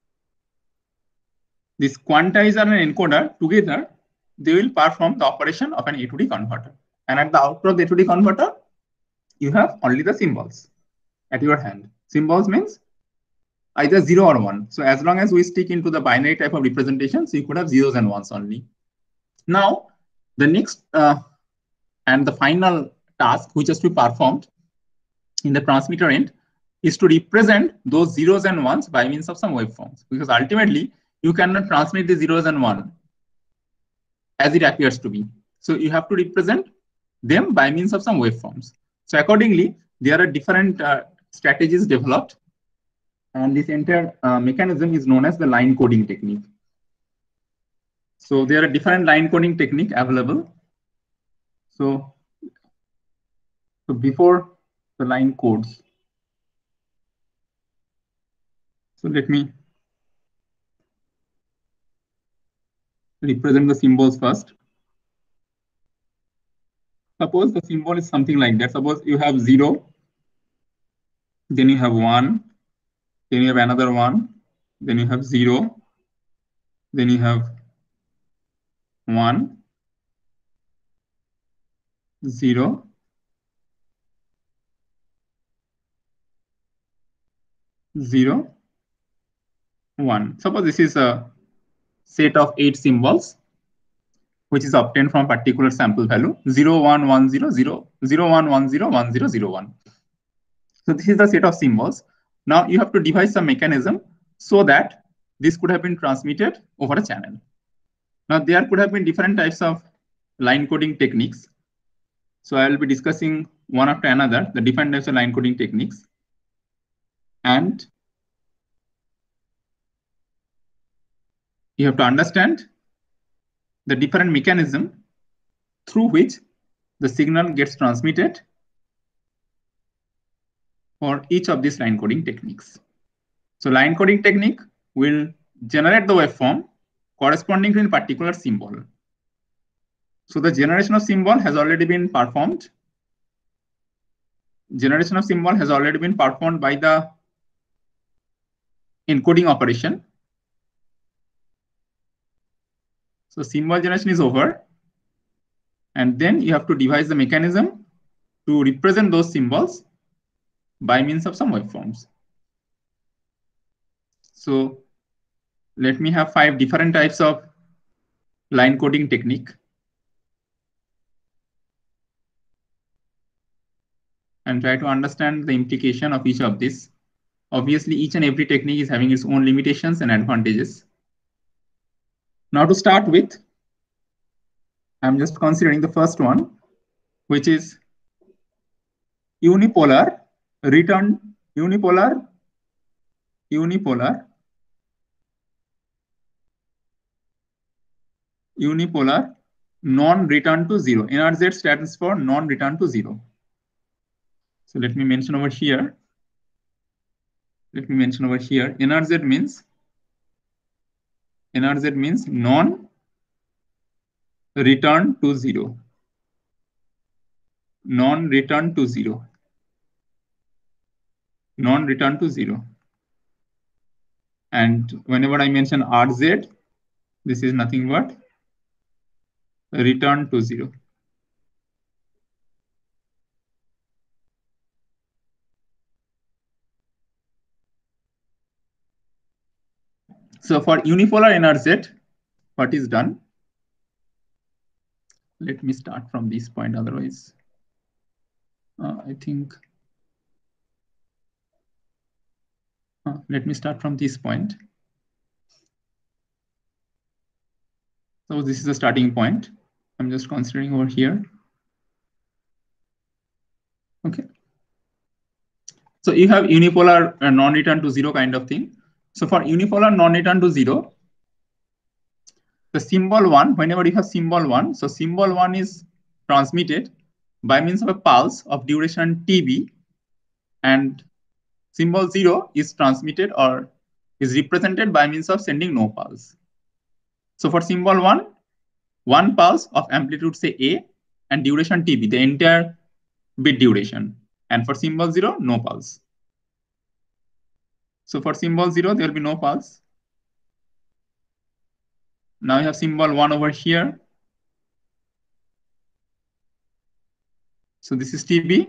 this quantizer and encoder together, they will perform the operation of an A to D converter. And at the output of the A to D converter, you have only the symbols at your hand. Symbols means either zero or one. So as long as we stick into the binary type of representation, so you could have zeros and ones only. Now, the next uh, and the final task which has to be performed in the transmitter end is to represent those zeros and ones by means of some waveforms, because ultimately you cannot transmit the zeros and one as it appears to be. So you have to represent them by means of some waveforms. So accordingly, there are different uh, strategies developed, and this entire uh, mechanism is known as the line coding technique. So there are different line coding technique available. So, so before the line codes, so let me represent the symbols first. Suppose the symbol is something like that. Suppose you have zero, then you have one, then you have another one, then you have zero, then you have one, zero, zero, one. Suppose this is a set of eight symbols which is obtained from a particular sample value zero, one, one, zero, zero, zero, one, one, zero, one, zero, zero, one. So this is the set of symbols. Now you have to devise some mechanism so that this could have been transmitted over a channel. Now there could have been different types of line coding techniques. So I will be discussing one after another the different types of line coding techniques. And you have to understand the different mechanism through which the signal gets transmitted for each of these line coding techniques. So line coding technique will generate the waveform corresponding to a particular symbol. So the generation of symbol has already been performed. Generation of symbol has already been performed by the encoding operation. So symbol generation is over. And then you have to devise the mechanism to represent those symbols by means of some waveforms. So let me have five different types of line coding technique. And try to understand the implication of each of these. Obviously, each and every technique is having its own limitations and advantages. Now to start with, I'm just considering the first one, which is unipolar return, unipolar, unipolar, unipolar non-return to zero. N R Z stands for non-return to zero. So let me mention over here. Let me mention over here. N R Z means N R Z means non-return to zero. Non-return to zero. Non-return to zero. And whenever I mention R Z, this is nothing but return to zero. So for unipolar N R Z, what is done? Let me start from this point, otherwise uh, I think uh, let me start from this point. So this is the starting point. I'm just considering over here. Okay. So you have unipolar uh, non-return to zero kind of thing. So for unipolar non-return to zero, the symbol one, whenever you have symbol one, so symbol one is transmitted by means of a pulse of duration T B, and symbol zero is transmitted or is represented by means of sending no pulse. So for symbol one, one pulse of amplitude say A and duration T B, the entire bit duration. And for symbol zero, no pulse. So for symbol zero, there will be no pulse. Now you have symbol one over here. So this is T B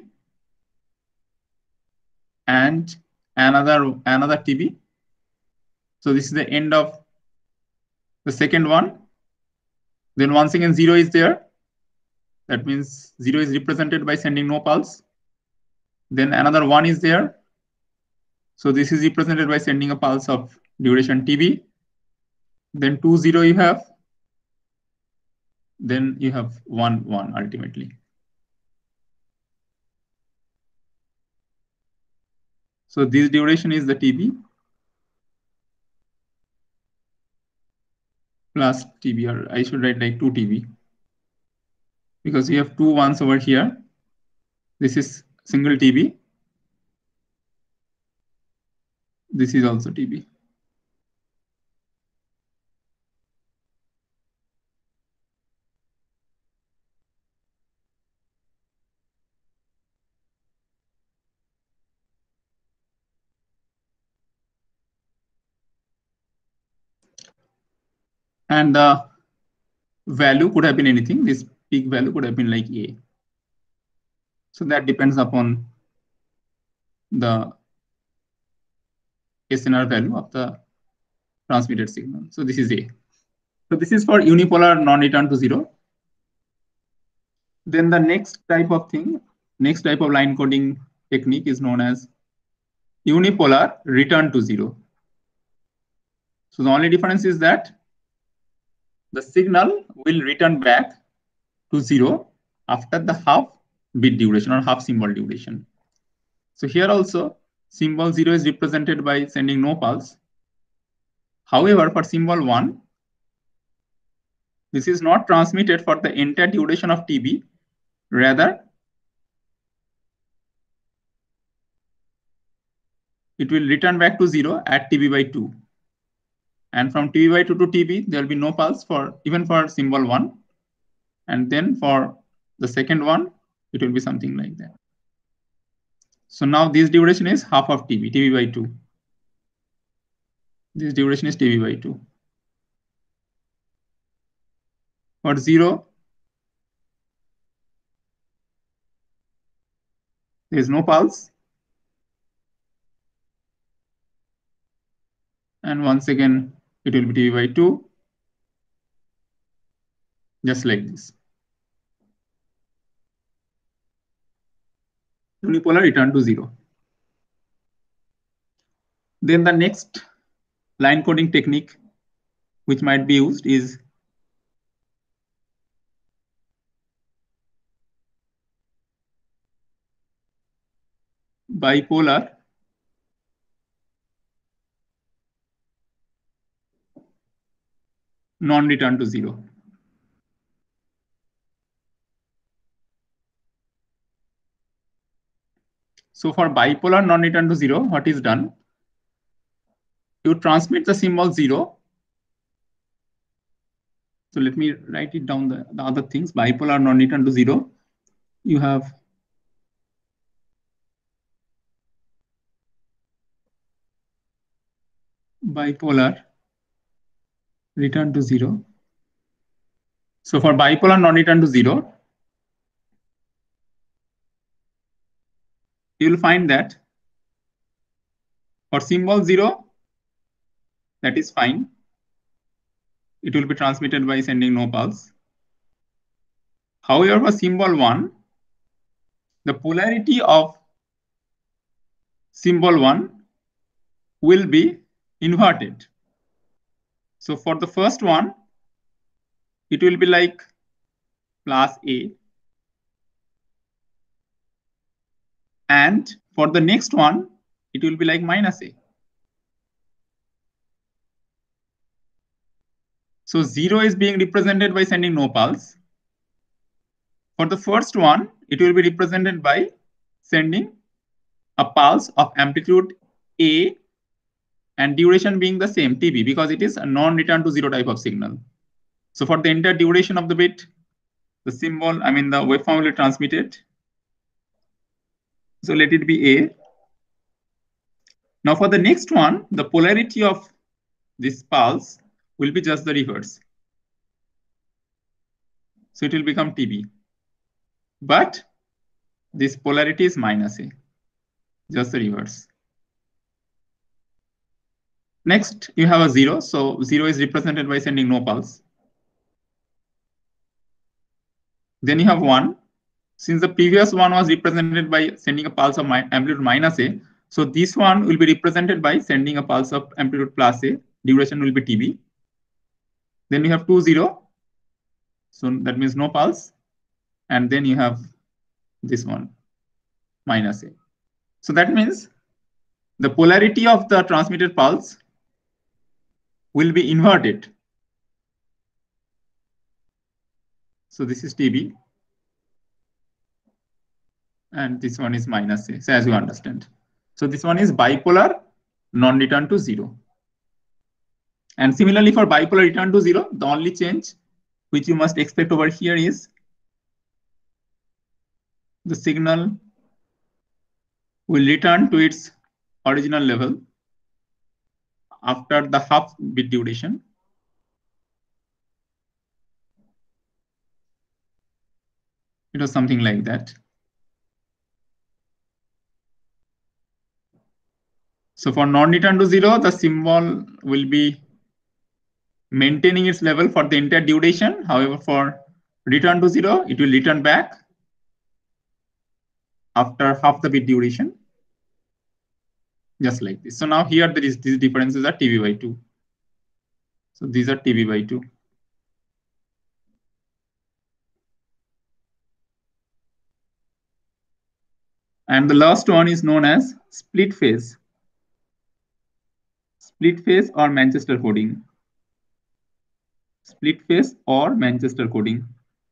and another, another T B. So this is the end of the second one. Then once again, zero is there. That means zero is represented by sending no pulse. Then another one is there. So this is represented by sending a pulse of duration T B. Then two, zero you have. Then you have one, one ultimately. So this duration is the T B plus T B, or I should write like two T B, because we have two ones over here. This is single T B. This is also T B. And the value could have been anything. This peak value could have been like A. So that depends upon the S N R value of the transmitted signal. So this is A. So this is for unipolar non-return to zero. Then the next type of thing, next type of line coding technique is known as unipolar return to zero. So the only difference is that the signal will return back to zero after the half bit duration or half symbol duration. So here also symbol zero is represented by sending no pulse. However, for symbol one, this is not transmitted for the entire duration of T B. Rather, it will return back to zero at T B by two. And from T B by two to T B, there will be no pulse for even for symbol one. And then for the second one, it will be something like that. So now this duration is half of T B, T B by two. This duration is T B by two. For zero, there is no pulse. And once again, it will be T B by two, just like this. Unipolar return to zero. Then the next line coding technique which might be used is bipolar non-return to zero. So for bipolar non-return to zero, what is done? You transmit the symbol zero. So let me write it down, the, the other things. Bipolar non-return to zero. You have bipolar return to zero. So for bipolar non-return to zero, you will find that for symbol zero, that is fine. It will be transmitted by sending no pulse. However, for symbol one, the polarity of symbol one will be inverted. So for the first one, it will be like plus A. And for the next one, it will be like minus A. So zero is being represented by sending no pulse. For the first one, it will be represented by sending a pulse of amplitude A and duration being the same, T B, because it is a non-return to zero type of signal. So for the entire duration of the bit, the symbol, I mean the waveform will be transmitted. So let it be A. Now for the next one, the polarity of this pulse will be just the reverse. So it will become T B. But this polarity is minus A, just the reverse. Next, you have a zero. So zero is represented by sending no pulse. Then you have one. Since the previous one was represented by sending a pulse of amplitude minus A, so this one will be represented by sending a pulse of amplitude plus A. Duration will be T B. Then you have two, zero. So that means no pulse. And then you have this one, minus A. So that means the polarity of the transmitted pulse will be inverted. So this is T B. And this one is minus A, so as you understand. So this one is bipolar, non-return to zero. And similarly for bipolar return to zero, the only change which you must expect over here is the signal will return to its original level after the half bit duration. It was something like that. So for non-return to zero, the symbol will be maintaining its level for the entire duration. However, for return to zero, it will return back after half the bit duration, just like this. So now here there is these differences are T B by two. So these are T B by two. And the last one is known as split phase. Split phase or Manchester coding. Split phase or Manchester coding.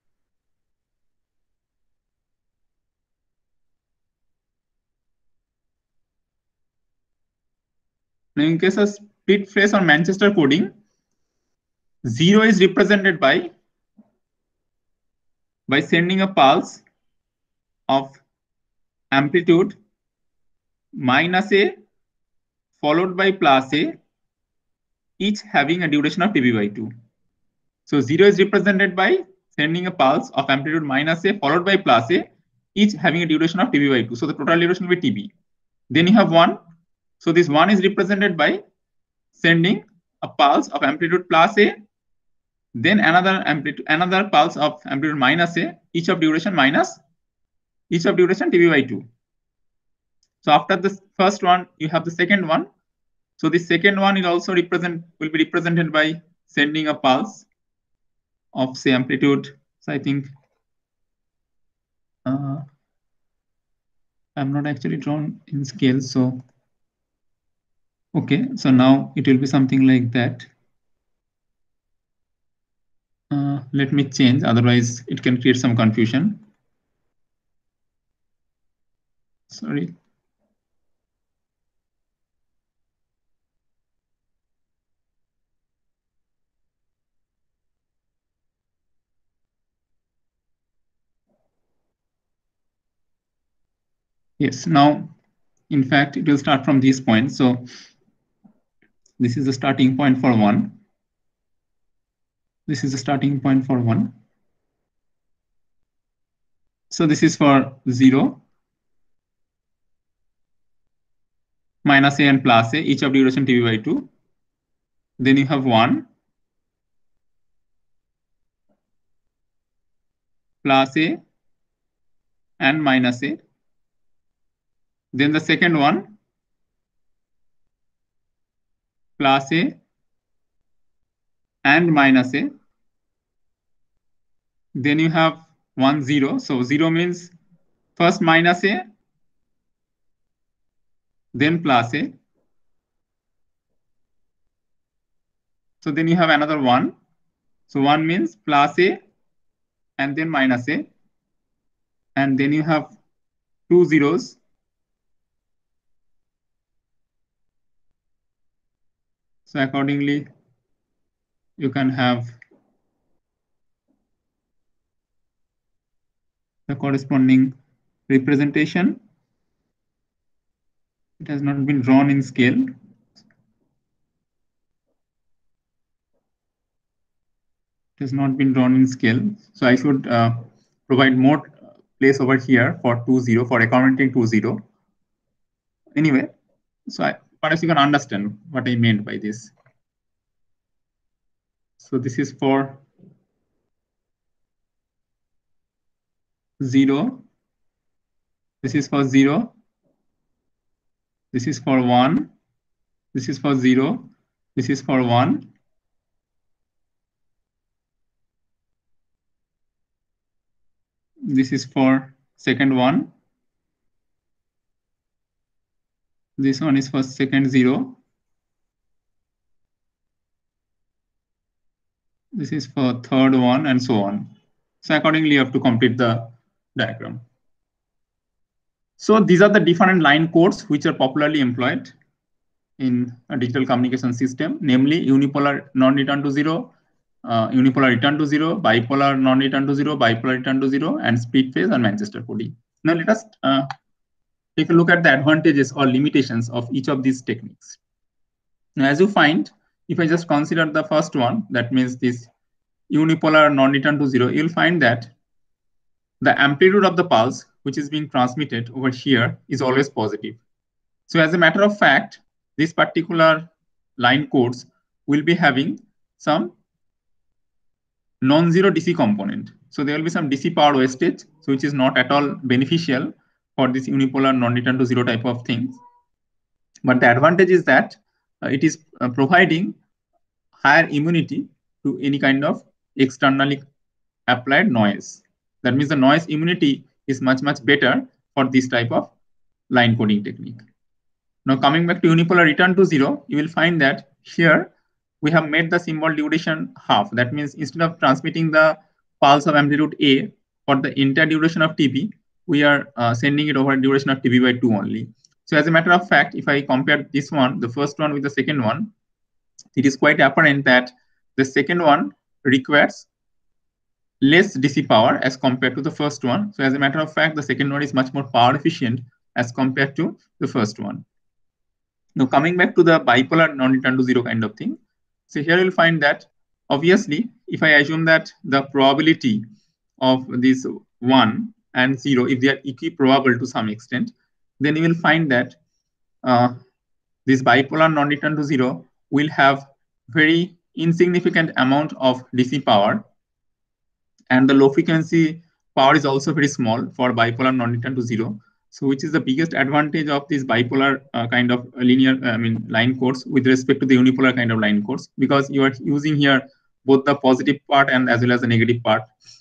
Now in case of split phase or Manchester coding, zero is represented by by sending a pulse of amplitude minus A followed by plus A, each having a duration of T B by two. So zero is represented by sending a pulse of amplitude minus A followed by plus A, each having a duration of T B by two. So the total duration will be T B. Then you have one. So this one is represented by sending a pulse of amplitude plus A, then another amplitude, another pulse of amplitude minus A, each of duration minus, each of duration T B by two. So after the first one, you have the second one. So the second one will also represent will be represented by sending a pulse of say amplitude. So I think uh, I'm not actually drawn in scale. So okay, so now it will be something like that. Uh, let me change, otherwise it can create some confusion. Sorry. Yes, now, in fact, it will start from this point. So this is the starting point for one. This is the starting point for one. So this is for zero, minus A and plus A, each of duration T B by two. Then you have one plus A and minus A. Then the second one plus A and minus A. Then you have one zero. So zero means first minus A, then plus A. So then you have another one. So one means plus A and then minus A. And then you have two zeros. So accordingly, you can have the corresponding representation. It has not been drawn in scale. It has not been drawn in scale. So I should uh, provide more place over here for two zero, for accommodating two zero. Anyway, so I, perhaps you can understand what I meant by this. So this is for zero. This is for zero. This is for one. This is for zero. This is for one. This is for second one. This one is for second zero. This is for third one, and so on. So accordingly, you have to complete the diagram. So these are the different line codes which are popularly employed in a digital communication system, namely unipolar non-return to zero, uh, unipolar return to zero, bipolar non-return to zero, bipolar return to zero, and split phase and Manchester coding. Now let us uh, take a look at the advantages or limitations of each of these techniques. Now, as you find, if I just consider the first one, that means this unipolar non-return to zero, you'll find that the amplitude of the pulse which is being transmitted over here is always positive. So as a matter of fact, this particular line codes will be having some non-zero D C component. So there will be some D C power wastage, so which is not at all beneficial for this unipolar non-return to zero type of things. But the advantage is that uh, it is uh, providing higher immunity to any kind of externally applied noise. That means the noise immunity is much, much better for this type of line coding technique. Now coming back to unipolar return to zero, you will find that here we have made the symbol duration half. That means instead of transmitting the pulse of amplitude A for the entire duration of T B, we are uh, sending it over duration of T B by two only. So as a matter of fact, if I compare this one, the first one with the second one, it is quite apparent that the second one requires less D C power as compared to the first one. So as a matter of fact, the second one is much more power efficient as compared to the first one. Now coming back to the bipolar non-return to zero kind of thing. So here you'll find that obviously, if I assume that the probability of this one and zero, if they are equiprobable to some extent, then you will find that uh, this bipolar non-return to zero will have very insignificant amount of D C power, and the low frequency power is also very small for bipolar non-return to zero. So which is the biggest advantage of this bipolar uh, kind of linear, I mean, line codes with respect to the unipolar kind of line codes, because you are using here both the positive part and as well as the negative part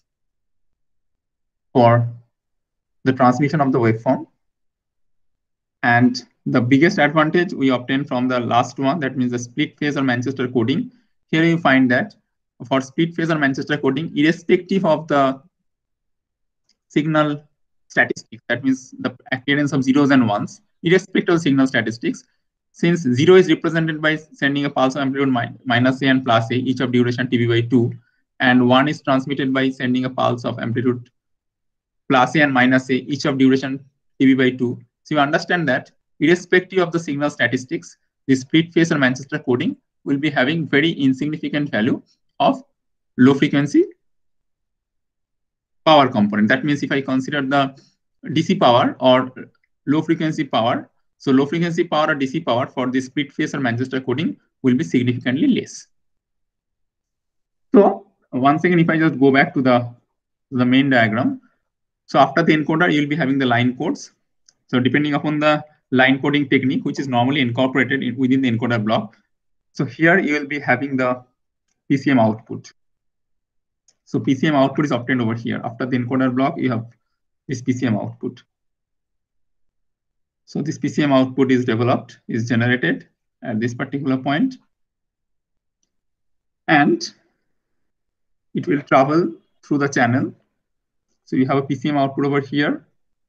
for the transmission of the waveform. And the biggest advantage we obtain from the last one, that means the split phase or Manchester coding. Here you find that for split phase or Manchester coding, irrespective of the signal statistics, that means the appearance of zeros and ones, irrespective of signal statistics, since zero is represented by sending a pulse of amplitude min minus A and plus A, each of duration T B by two, and one is transmitted by sending a pulse of amplitude plus A and minus A, each of duration T B by two. So you understand that irrespective of the signal statistics, the split phase or Manchester coding will be having very insignificant value of low frequency power component. That means if I consider the D C power or low frequency power, So low frequency power or D C power for the split phase or Manchester coding will be significantly less. So once again, if I just go back to the, the main diagram, so after the encoder, you'll be having the line codes. So depending upon the line coding technique, which is normally incorporated in, within the encoder block. So here you will be having the P C M output. So P C M output is obtained over here. After the encoder block, you have this P C M output. So this P C M output is developed, is generated at this particular point, and it will travel through the channel. So you have a P C M output over here,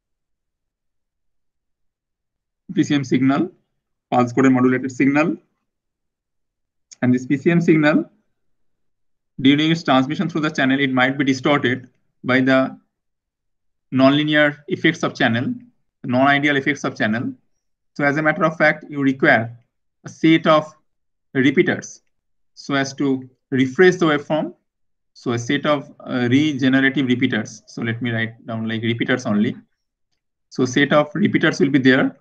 P C M signal, pulse coded modulated signal, and this P C M signal, during its transmission through the channel, it might be distorted by the nonlinear effects of channel, non-ideal effects of channel. So as a matter of fact, you require a set of repeaters so as to refresh the waveform. So a set of uh, regenerative repeaters. So let me write down like repeaters only. So set of repeaters will be there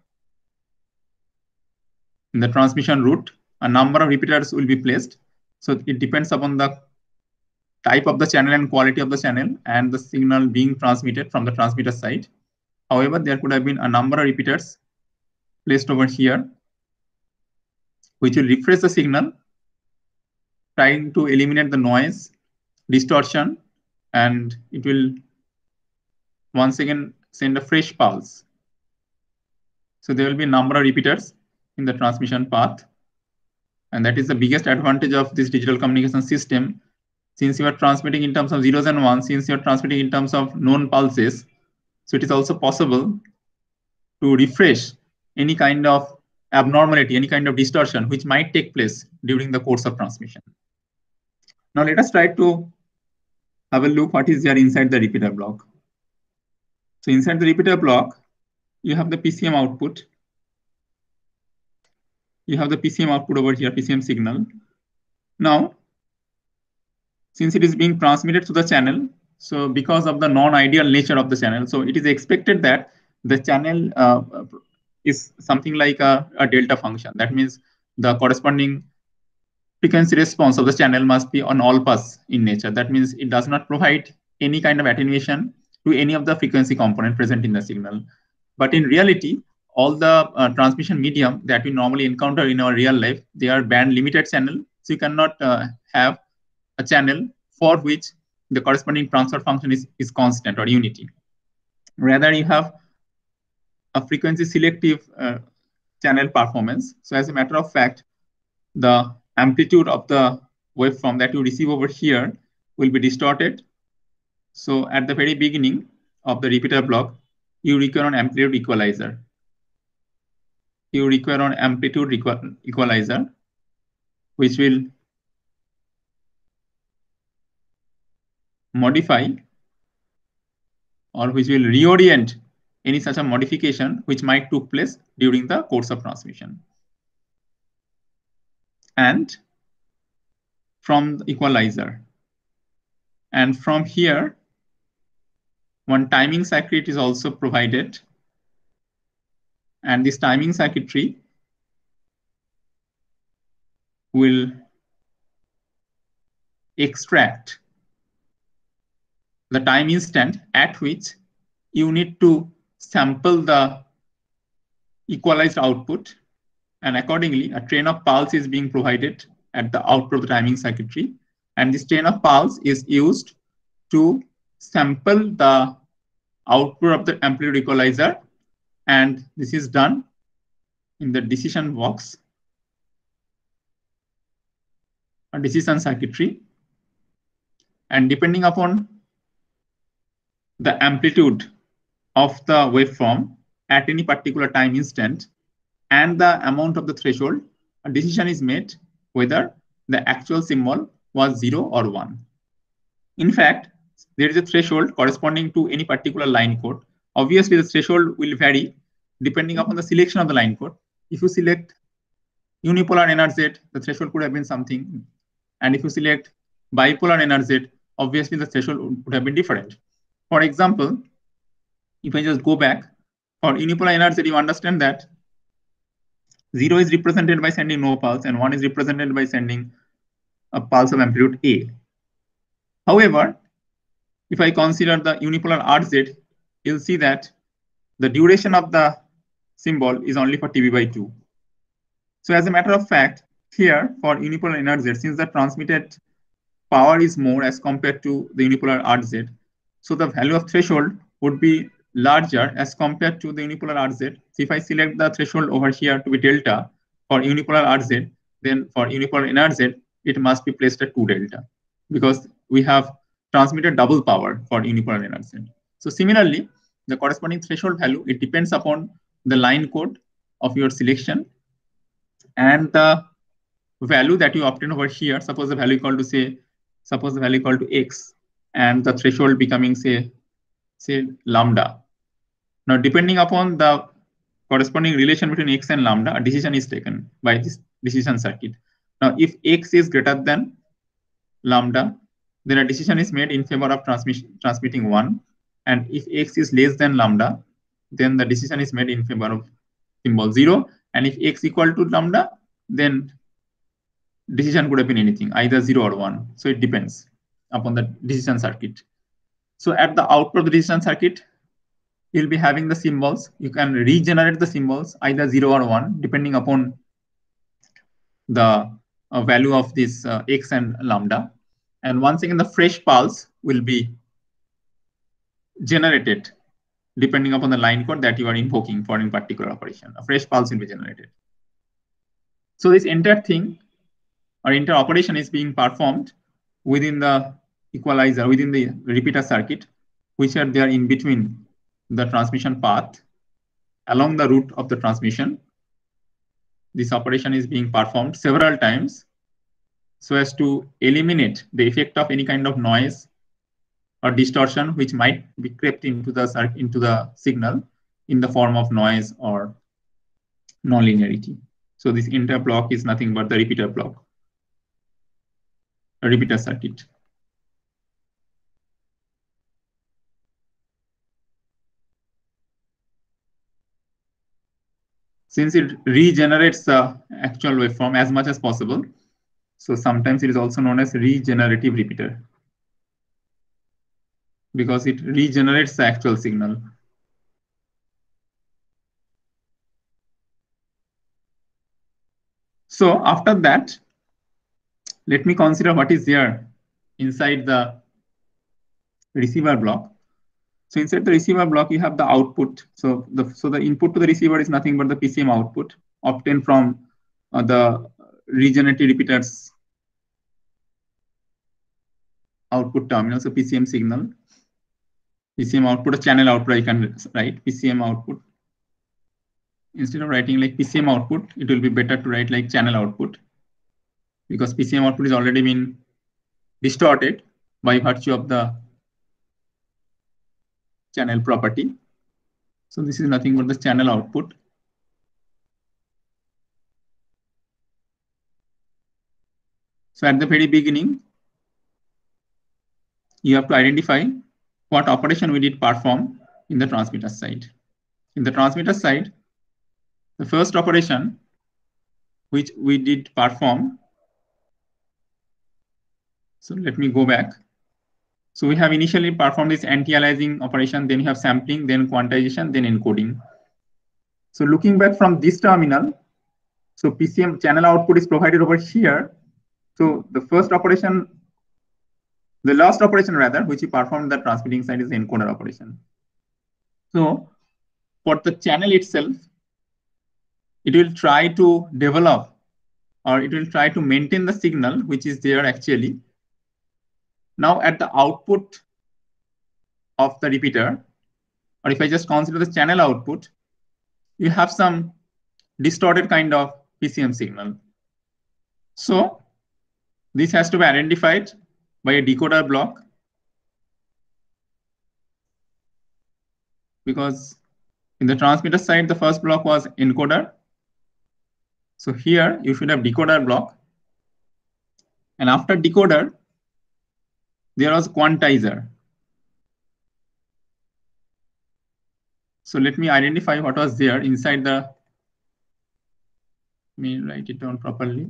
in the transmission route. A number of repeaters will be placed. So it depends upon the type of the channel and quality of the channel and the signal being transmitted from the transmitter side. However, there could have been a number of repeaters placed over here, which will refresh the signal, trying to eliminate the noise, distortion, and it will once again send a fresh pulse. So there will be a number of repeaters in the transmission path. And that is the biggest advantage of this digital communication system. Since you are transmitting in terms of zeros and ones, since you are transmitting in terms of known pulses, so it is also possible to refresh any kind of abnormality, any kind of distortion, which might take place during the course of transmission. Now let us try to have a look what is there inside the repeater block. So inside the repeater block, you have the P C M output. You have the P C M output over here, P C M signal. Now, since it is being transmitted to the channel, so because of the non-ideal nature of the channel, so it is expected that the channel uh, is something like a, a delta function. That means the corresponding frequency response of the channel must be on all pass in nature. That means it does not provide any kind of attenuation to any of the frequency component present in the signal. But in reality, all the uh, transmission medium that we normally encounter in our real life, they are band limited channel. So you cannot uh, have a channel for which the corresponding transfer function is, is constant or unity. Rather, you have a frequency selective uh, channel performance. So as a matter of fact, the amplitude of the waveform that you receive over here will be distorted. So at the very beginning of the repeater block, you require an amplitude equalizer. You require an amplitude equalizer, which will modify or which will reorient any such a modification which might took place during the course of transmission. And from the equalizer. And from here, one timing circuit is also provided. And this timing circuitry will extract the time instant at which you need to sample the equalized output, and accordingly a train of pulse is being provided at the output of the timing circuitry, and this train of pulse is used to sample the output of the amplitude equalizer, and this is done in the decision box or decision circuitry, and depending upon the amplitude of the waveform at any particular time instant and the amount of the threshold, a decision is made whether the actual symbol was zero or one. In fact, there is a threshold corresponding to any particular line code. Obviously, the threshold will vary depending upon the selection of the line code. If you select unipolar N R Z, the threshold could have been something. And if you select bipolar N R Z, obviously the threshold would have been different. For example, if I just go back, for unipolar N R Z, you understand that zero is represented by sending no pulse, and one is represented by sending a pulse of amplitude A. However, if I consider the unipolar R Z, you'll see that the duration of the symbol is only for T B by two. So as a matter of fact, here for unipolar N R Z, since the transmitted power is more as compared to the unipolar R Z, so the value of threshold would be larger as compared to the unipolar R Z. So if I select the threshold over here to be delta for unipolar R Z, then for unipolar N R Z, it must be placed at two delta, because we have transmitted double power for unipolar N R Z. So similarly, the corresponding threshold value, it depends upon the line code of your selection and the value that you obtain over here. Suppose the value equal to say, suppose the value equal to X and the threshold becoming say, say lambda. Now, depending upon the corresponding relation between X and lambda, a decision is taken by this decision circuit. Now, if X is greater than lambda, then a decision is made in favor of transmission transmitting one. And if X is less than lambda, then the decision is made in favor of symbol zero. And if X equal to lambda, then decision could have been anything, either zero or one. So it depends upon the decision circuit. So at the output of the decision circuit, you'll be having the symbols. You can regenerate the symbols either zero or one, depending upon the uh, value of this uh, X and lambda. And once again, the fresh pulse will be generated depending upon the line code that you are invoking for in particular operation. A fresh pulse will be generated. So this entire thing or entire operation is being performed within the equalizer, within the repeater circuit, which are there in between the transmission path along the route of the transmission. This operation is being performed several times so as to eliminate the effect of any kind of noise or distortion which might be crept into the into the signal in the form of noise or nonlinearity. So this entire block is nothing but the repeater block, a repeater circuit. Since it regenerates the actual waveform as much as possible, so sometimes it is also known as regenerative repeater, because it regenerates the actual signal. So after that, let me consider what is there inside the receiver block. So inside the receiver block, you have the output. So the so the input to the receiver is nothing but the P C M output obtained from uh, the regenerative repeaters output terminal. So P C M signal, P C M output, a channel output I can write P C M output. Instead of writing like P C M output, it will be better to write like channel output, because P C M output is already been distorted by virtue of the channel property. So this is nothing but the channel output. So at the very beginning, you have to identify what operation we did perform in the transmitter side. In the transmitter side, the first operation which we did perform. So let me go back. So we have initially performed this anti-aliasing operation, then you have sampling, then quantization, then encoding. So looking back from this terminal, so P C M channel output is provided over here. So the first operation, the last operation rather, which we performed the transmitting side is the encoder operation. So for the channel itself, it will try to develop or it will try to maintain the signal which is there actually. Now at the output of the repeater, or if I just consider the channel output, you have some distorted kind of P C M signal. So this has to be identified by a decoder block, because in the transmitter side, the first block was encoder. So here you should have decoder block. And after decoder, there was quantizer. So let me identify what was there inside the me write it down properly.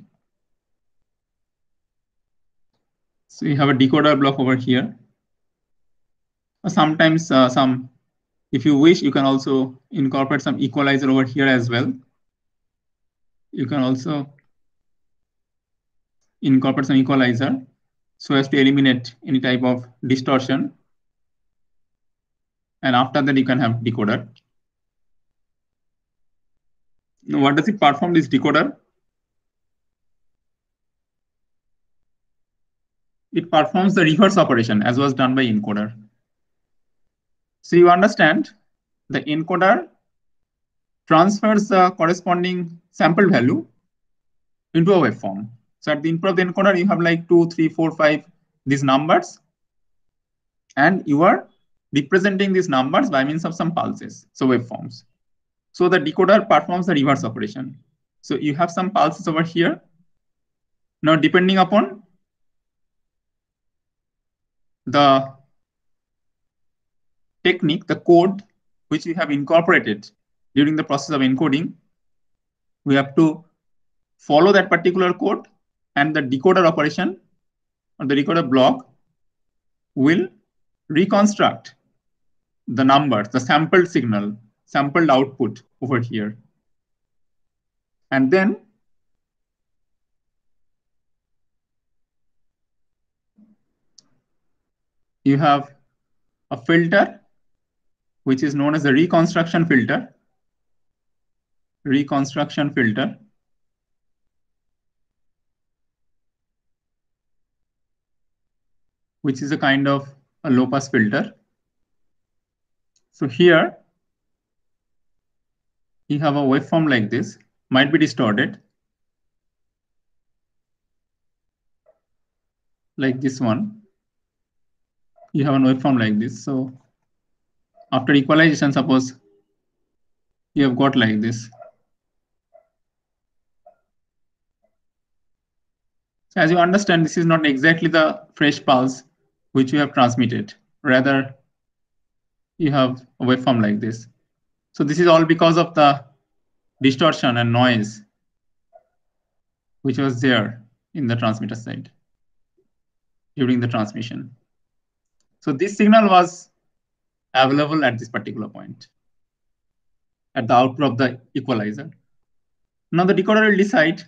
So you have a decoder block over here. Sometimes uh, some, if you wish, you can also incorporate some equalizer over here as well. You can also incorporate some equalizer so as to eliminate any type of distortion. And after that, you can have decoder. Now, what does it perform, this decoder? It performs the reverse operation as was done by encoder. So you understand, the encoder transfers the corresponding sample value into a waveform. So at the input of the encoder, you have like two, three, four, five, these numbers. And you are representing these numbers by means of some pulses, so waveforms. So the decoder performs the reverse operation. So you have some pulses over here. Now, depending upon the technique, the code which we have incorporated during the process of encoding, we have to follow that particular code, and the decoder operation or the decoder block will reconstruct the numbers, the sampled signal, sampled output over here. And then you have a filter, which is known as the reconstruction filter. Reconstruction filter. Which is a kind of a low pass filter. So here you have a waveform like this, might be distorted, like this one. You have a waveform like this. So after equalization, suppose you have got like this. So as you understand, this is not exactly the fresh pulse which you have transmitted. Rather, you have a waveform like this. So this is all because of the distortion and noise which was there in the transmitter side during the transmission. So this signal was available at this particular point, at the output of the equalizer. Now the decoder will decide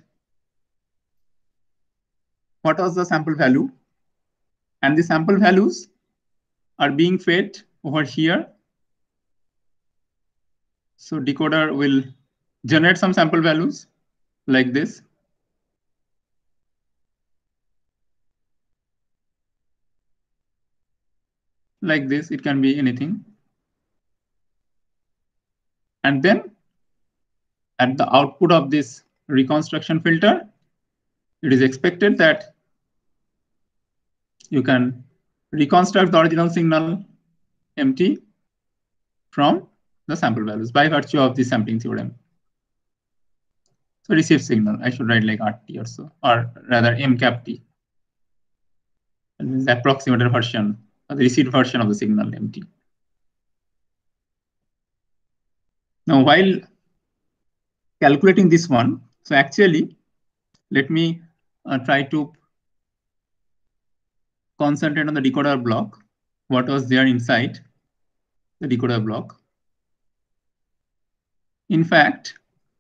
what was the sample value, and the sample values are being fed over here. So decoder will generate some sample values like this. Like this, it can be anything. And then at the output of this reconstruction filter, it is expected that you can reconstruct the original signal empty from the sample values by virtue of the sampling theorem. So received signal, I should write like R T or so, or rather M cap T. And this is the approximate version, or the received version of the signal empty. Now, while calculating this one, so actually, let me uh, try to concentrate on the decoder block, what was there inside the decoder block. In fact,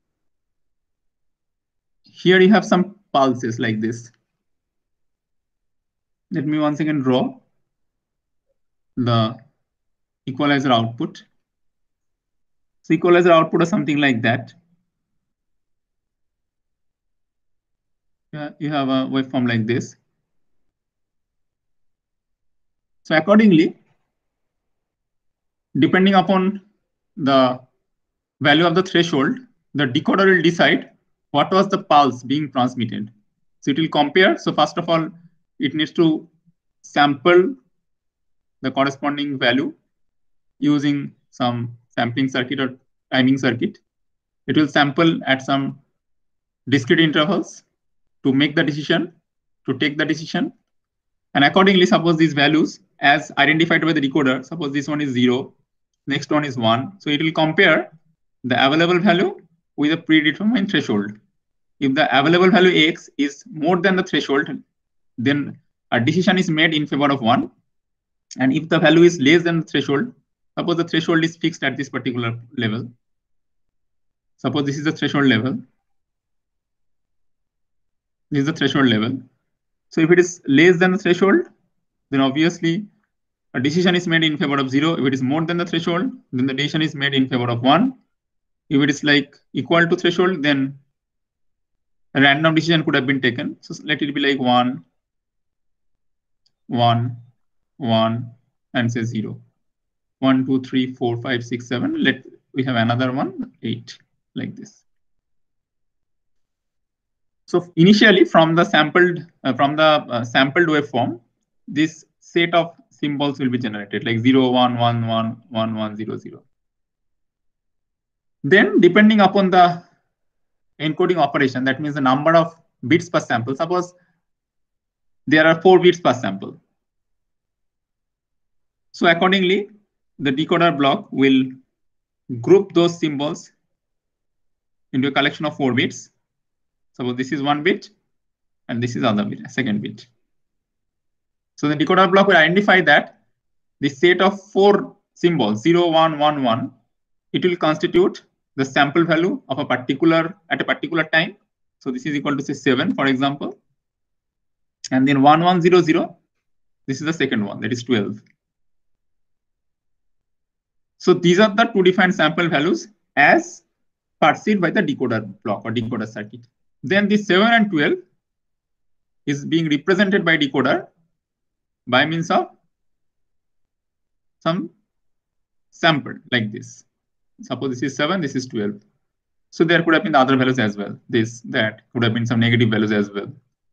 here you have some pulses like this. Let me once again draw the equalizer output. So equalizer output is something like that. Yeah, you have a waveform like this. So accordingly, depending upon the value of the threshold, the decoder will decide what was the pulse being transmitted. So it will compare. So first of all, it needs to sample the corresponding value using some sampling circuit or timing circuit. It will sample at some discrete intervals to make the decision, to take the decision. And accordingly, suppose these values as identified by the decoder, suppose this one is zero, next one is one. So it will compare the available value with a predetermined threshold. If the available value X is more than the threshold, then a decision is made in favor of one. And if the value is less than the threshold, suppose the threshold is fixed at this particular level. Suppose this is the threshold level. This is the threshold level. So if it is less than the threshold, then obviously a decision is made in favor of zero. If it is more than the threshold, then the decision is made in favor of one. If it is like equal to threshold, then a random decision could have been taken. So let it be like one, one, one, and say zero. One, two, three, four, five, six, seven. Let we have another one, eight, like this. So initially, from the sampled uh, from the uh, sampled waveform, this set of symbols will be generated, like zero, one, one, one, one, one, zero, zero. Then, depending upon the encoding operation, that means the number of bits per sample. Suppose there are four bits per sample. So accordingly, the decoder block will group those symbols into a collection of four bits. Suppose this is one bit, and this is other bit, second bit. So the decoder block will identify that the set of four symbols, zero, one, one, one, it will constitute the sample value of a particular at a particular time. So this is equal to say seven, for example. And then one, one, zero, zero, this is the second one, that is twelve. So these are the two defined sample values as perceived by the decoder block or decoder circuit. Then this seven and twelve is being represented by decoder by means of some sample like this. Suppose this is seven, this is twelve. So there could have been other values as well. This, that could have been some negative values as well.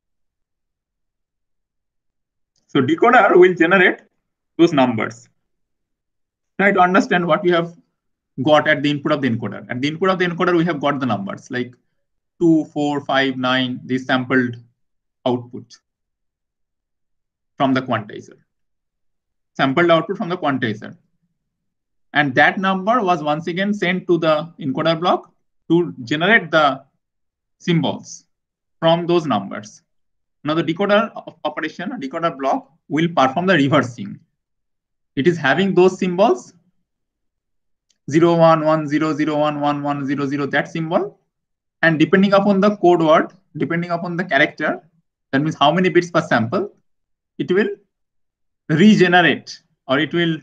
So decoder will generate those numbers. Try to understand what we have got at the input of the encoder. At the input of the encoder, we have got the numbers like two, four, five, nine, these sampled output from the quantizer. Sampled output from the quantizer. And that number was once again sent to the encoder block to generate the symbols from those numbers. Now the decoder operation, decoder block will perform the reversing. It is having those symbols zero, one, one, zero, zero, one, one, one, zero, zero, that symbol. And depending upon the code word, depending upon the character, that means how many bits per sample, it will regenerate or it will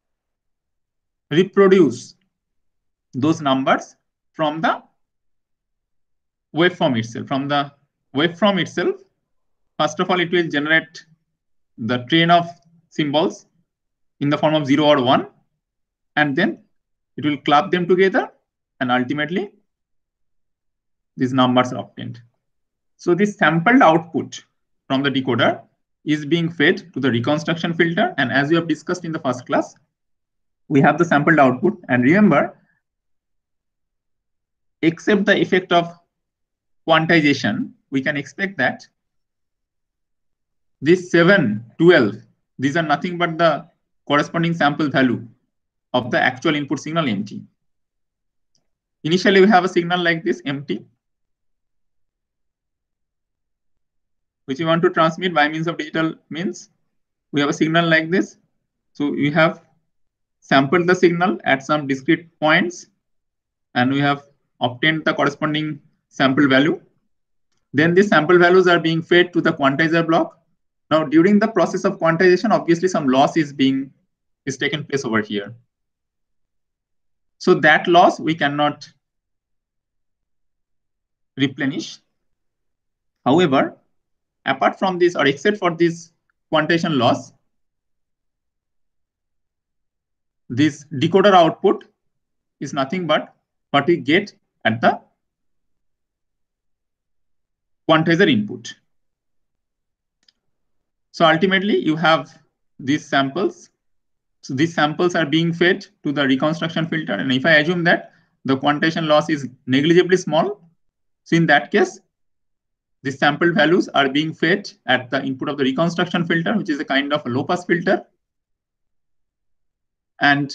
reproduce those numbers from the waveform itself. From the waveform itself, first of all, it will generate the train of symbols in the form of zero or one, and then it will club them together, and ultimately these numbers are obtained. So this sampled output from the decoder is being fed to the reconstruction filter, and as we have discussed in the first class, we have the sampled output. And remember, except the effect of quantization, we can expect that this seven, twelve, these are nothing but the corresponding sample value of the actual input signal mt. Initially, we have a signal like this mt, which we want to transmit by means of digital means. We have a signal like this. So we have sampled the signal at some discrete points, and we have obtained the corresponding sample value. Then these sample values are being fed to the quantizer block. Now, during the process of quantization, obviously some loss is being is taken place over here. So that loss we cannot replenish. However, apart from this, or except for this quantization loss, this decoder output is nothing but what we get at the quantizer input. So ultimately, you have these samples. So these samples are being fed to the reconstruction filter. And if I assume that the quantization loss is negligibly small, so in that case, the sample values are being fed at the input of the reconstruction filter, which is a kind of a low-pass filter. And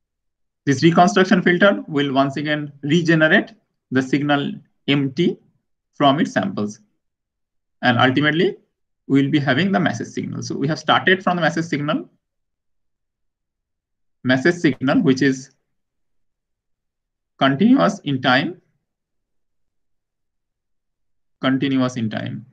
this reconstruction filter will once again regenerate the signal mt from its samples. And ultimately, we'll be having the message signal. So we have started from the message signal, message signal, which is continuous in time, continuous in time.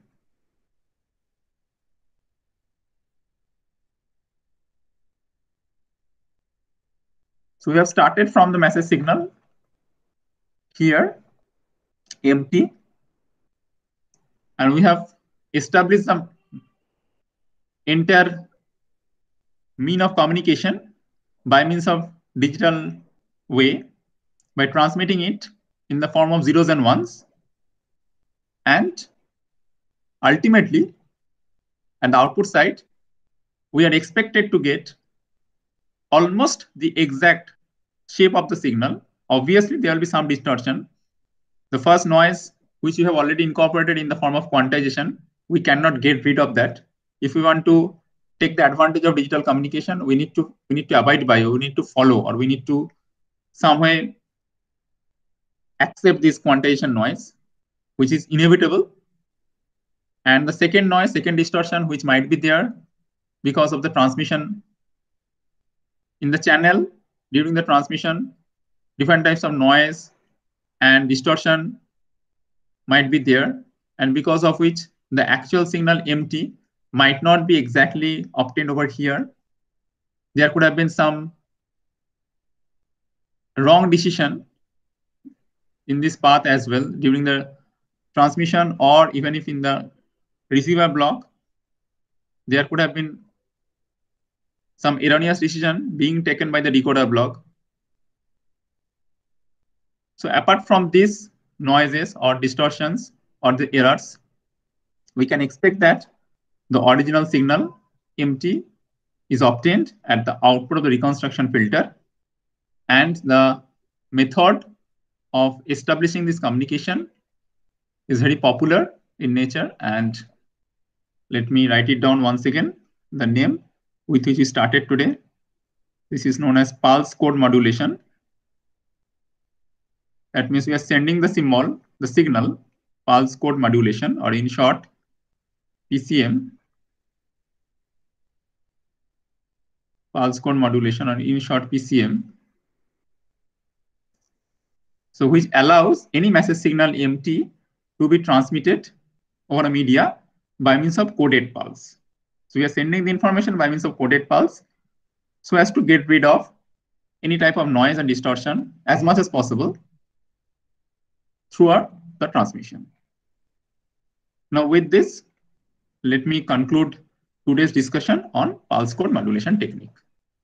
So we have started from the message signal here, empty, and we have established some entire mean of communication by means of digital way by transmitting it in the form of zeros and ones. And ultimately, at the output side, we are expected to get almost the exact shape of the signal. Obviously, there will be some distortion. The first noise, which we have already incorporated in the form of quantization, we cannot get rid of that. If we want to take the advantage of digital communication, we need to we need to abide by, we need to follow, or we need to some way accept this quantization noise, which is inevitable. And the second noise, second distortion, which might be there because of the transmission in the channel during the transmission, different types of noise and distortion might be there, and because of which the actual signal empty might not be exactly obtained over here. There could have been some wrong decision in this path as well during the transmission, or even if in the receiver block, there could have been some erroneous decision being taken by the decoder block. So apart from these noises or distortions or the errors, we can expect that the original signal empty is obtained at the output of the reconstruction filter, and the method of establishing this communication is very popular in nature. And let me write it down once again, the name with which we started today. This is known as pulse code modulation. That means we are sending the symbol, the signal, pulse code modulation, or in short, P C M. Pulse code modulation, or in short, P C M. So which allows any message signal empty to be transmitted over a media by means of coded pulse. So we are sending the information by means of coded pulse so as to get rid of any type of noise and distortion as much as possible throughout the transmission. Now with this, let me conclude today's discussion on pulse code modulation technique.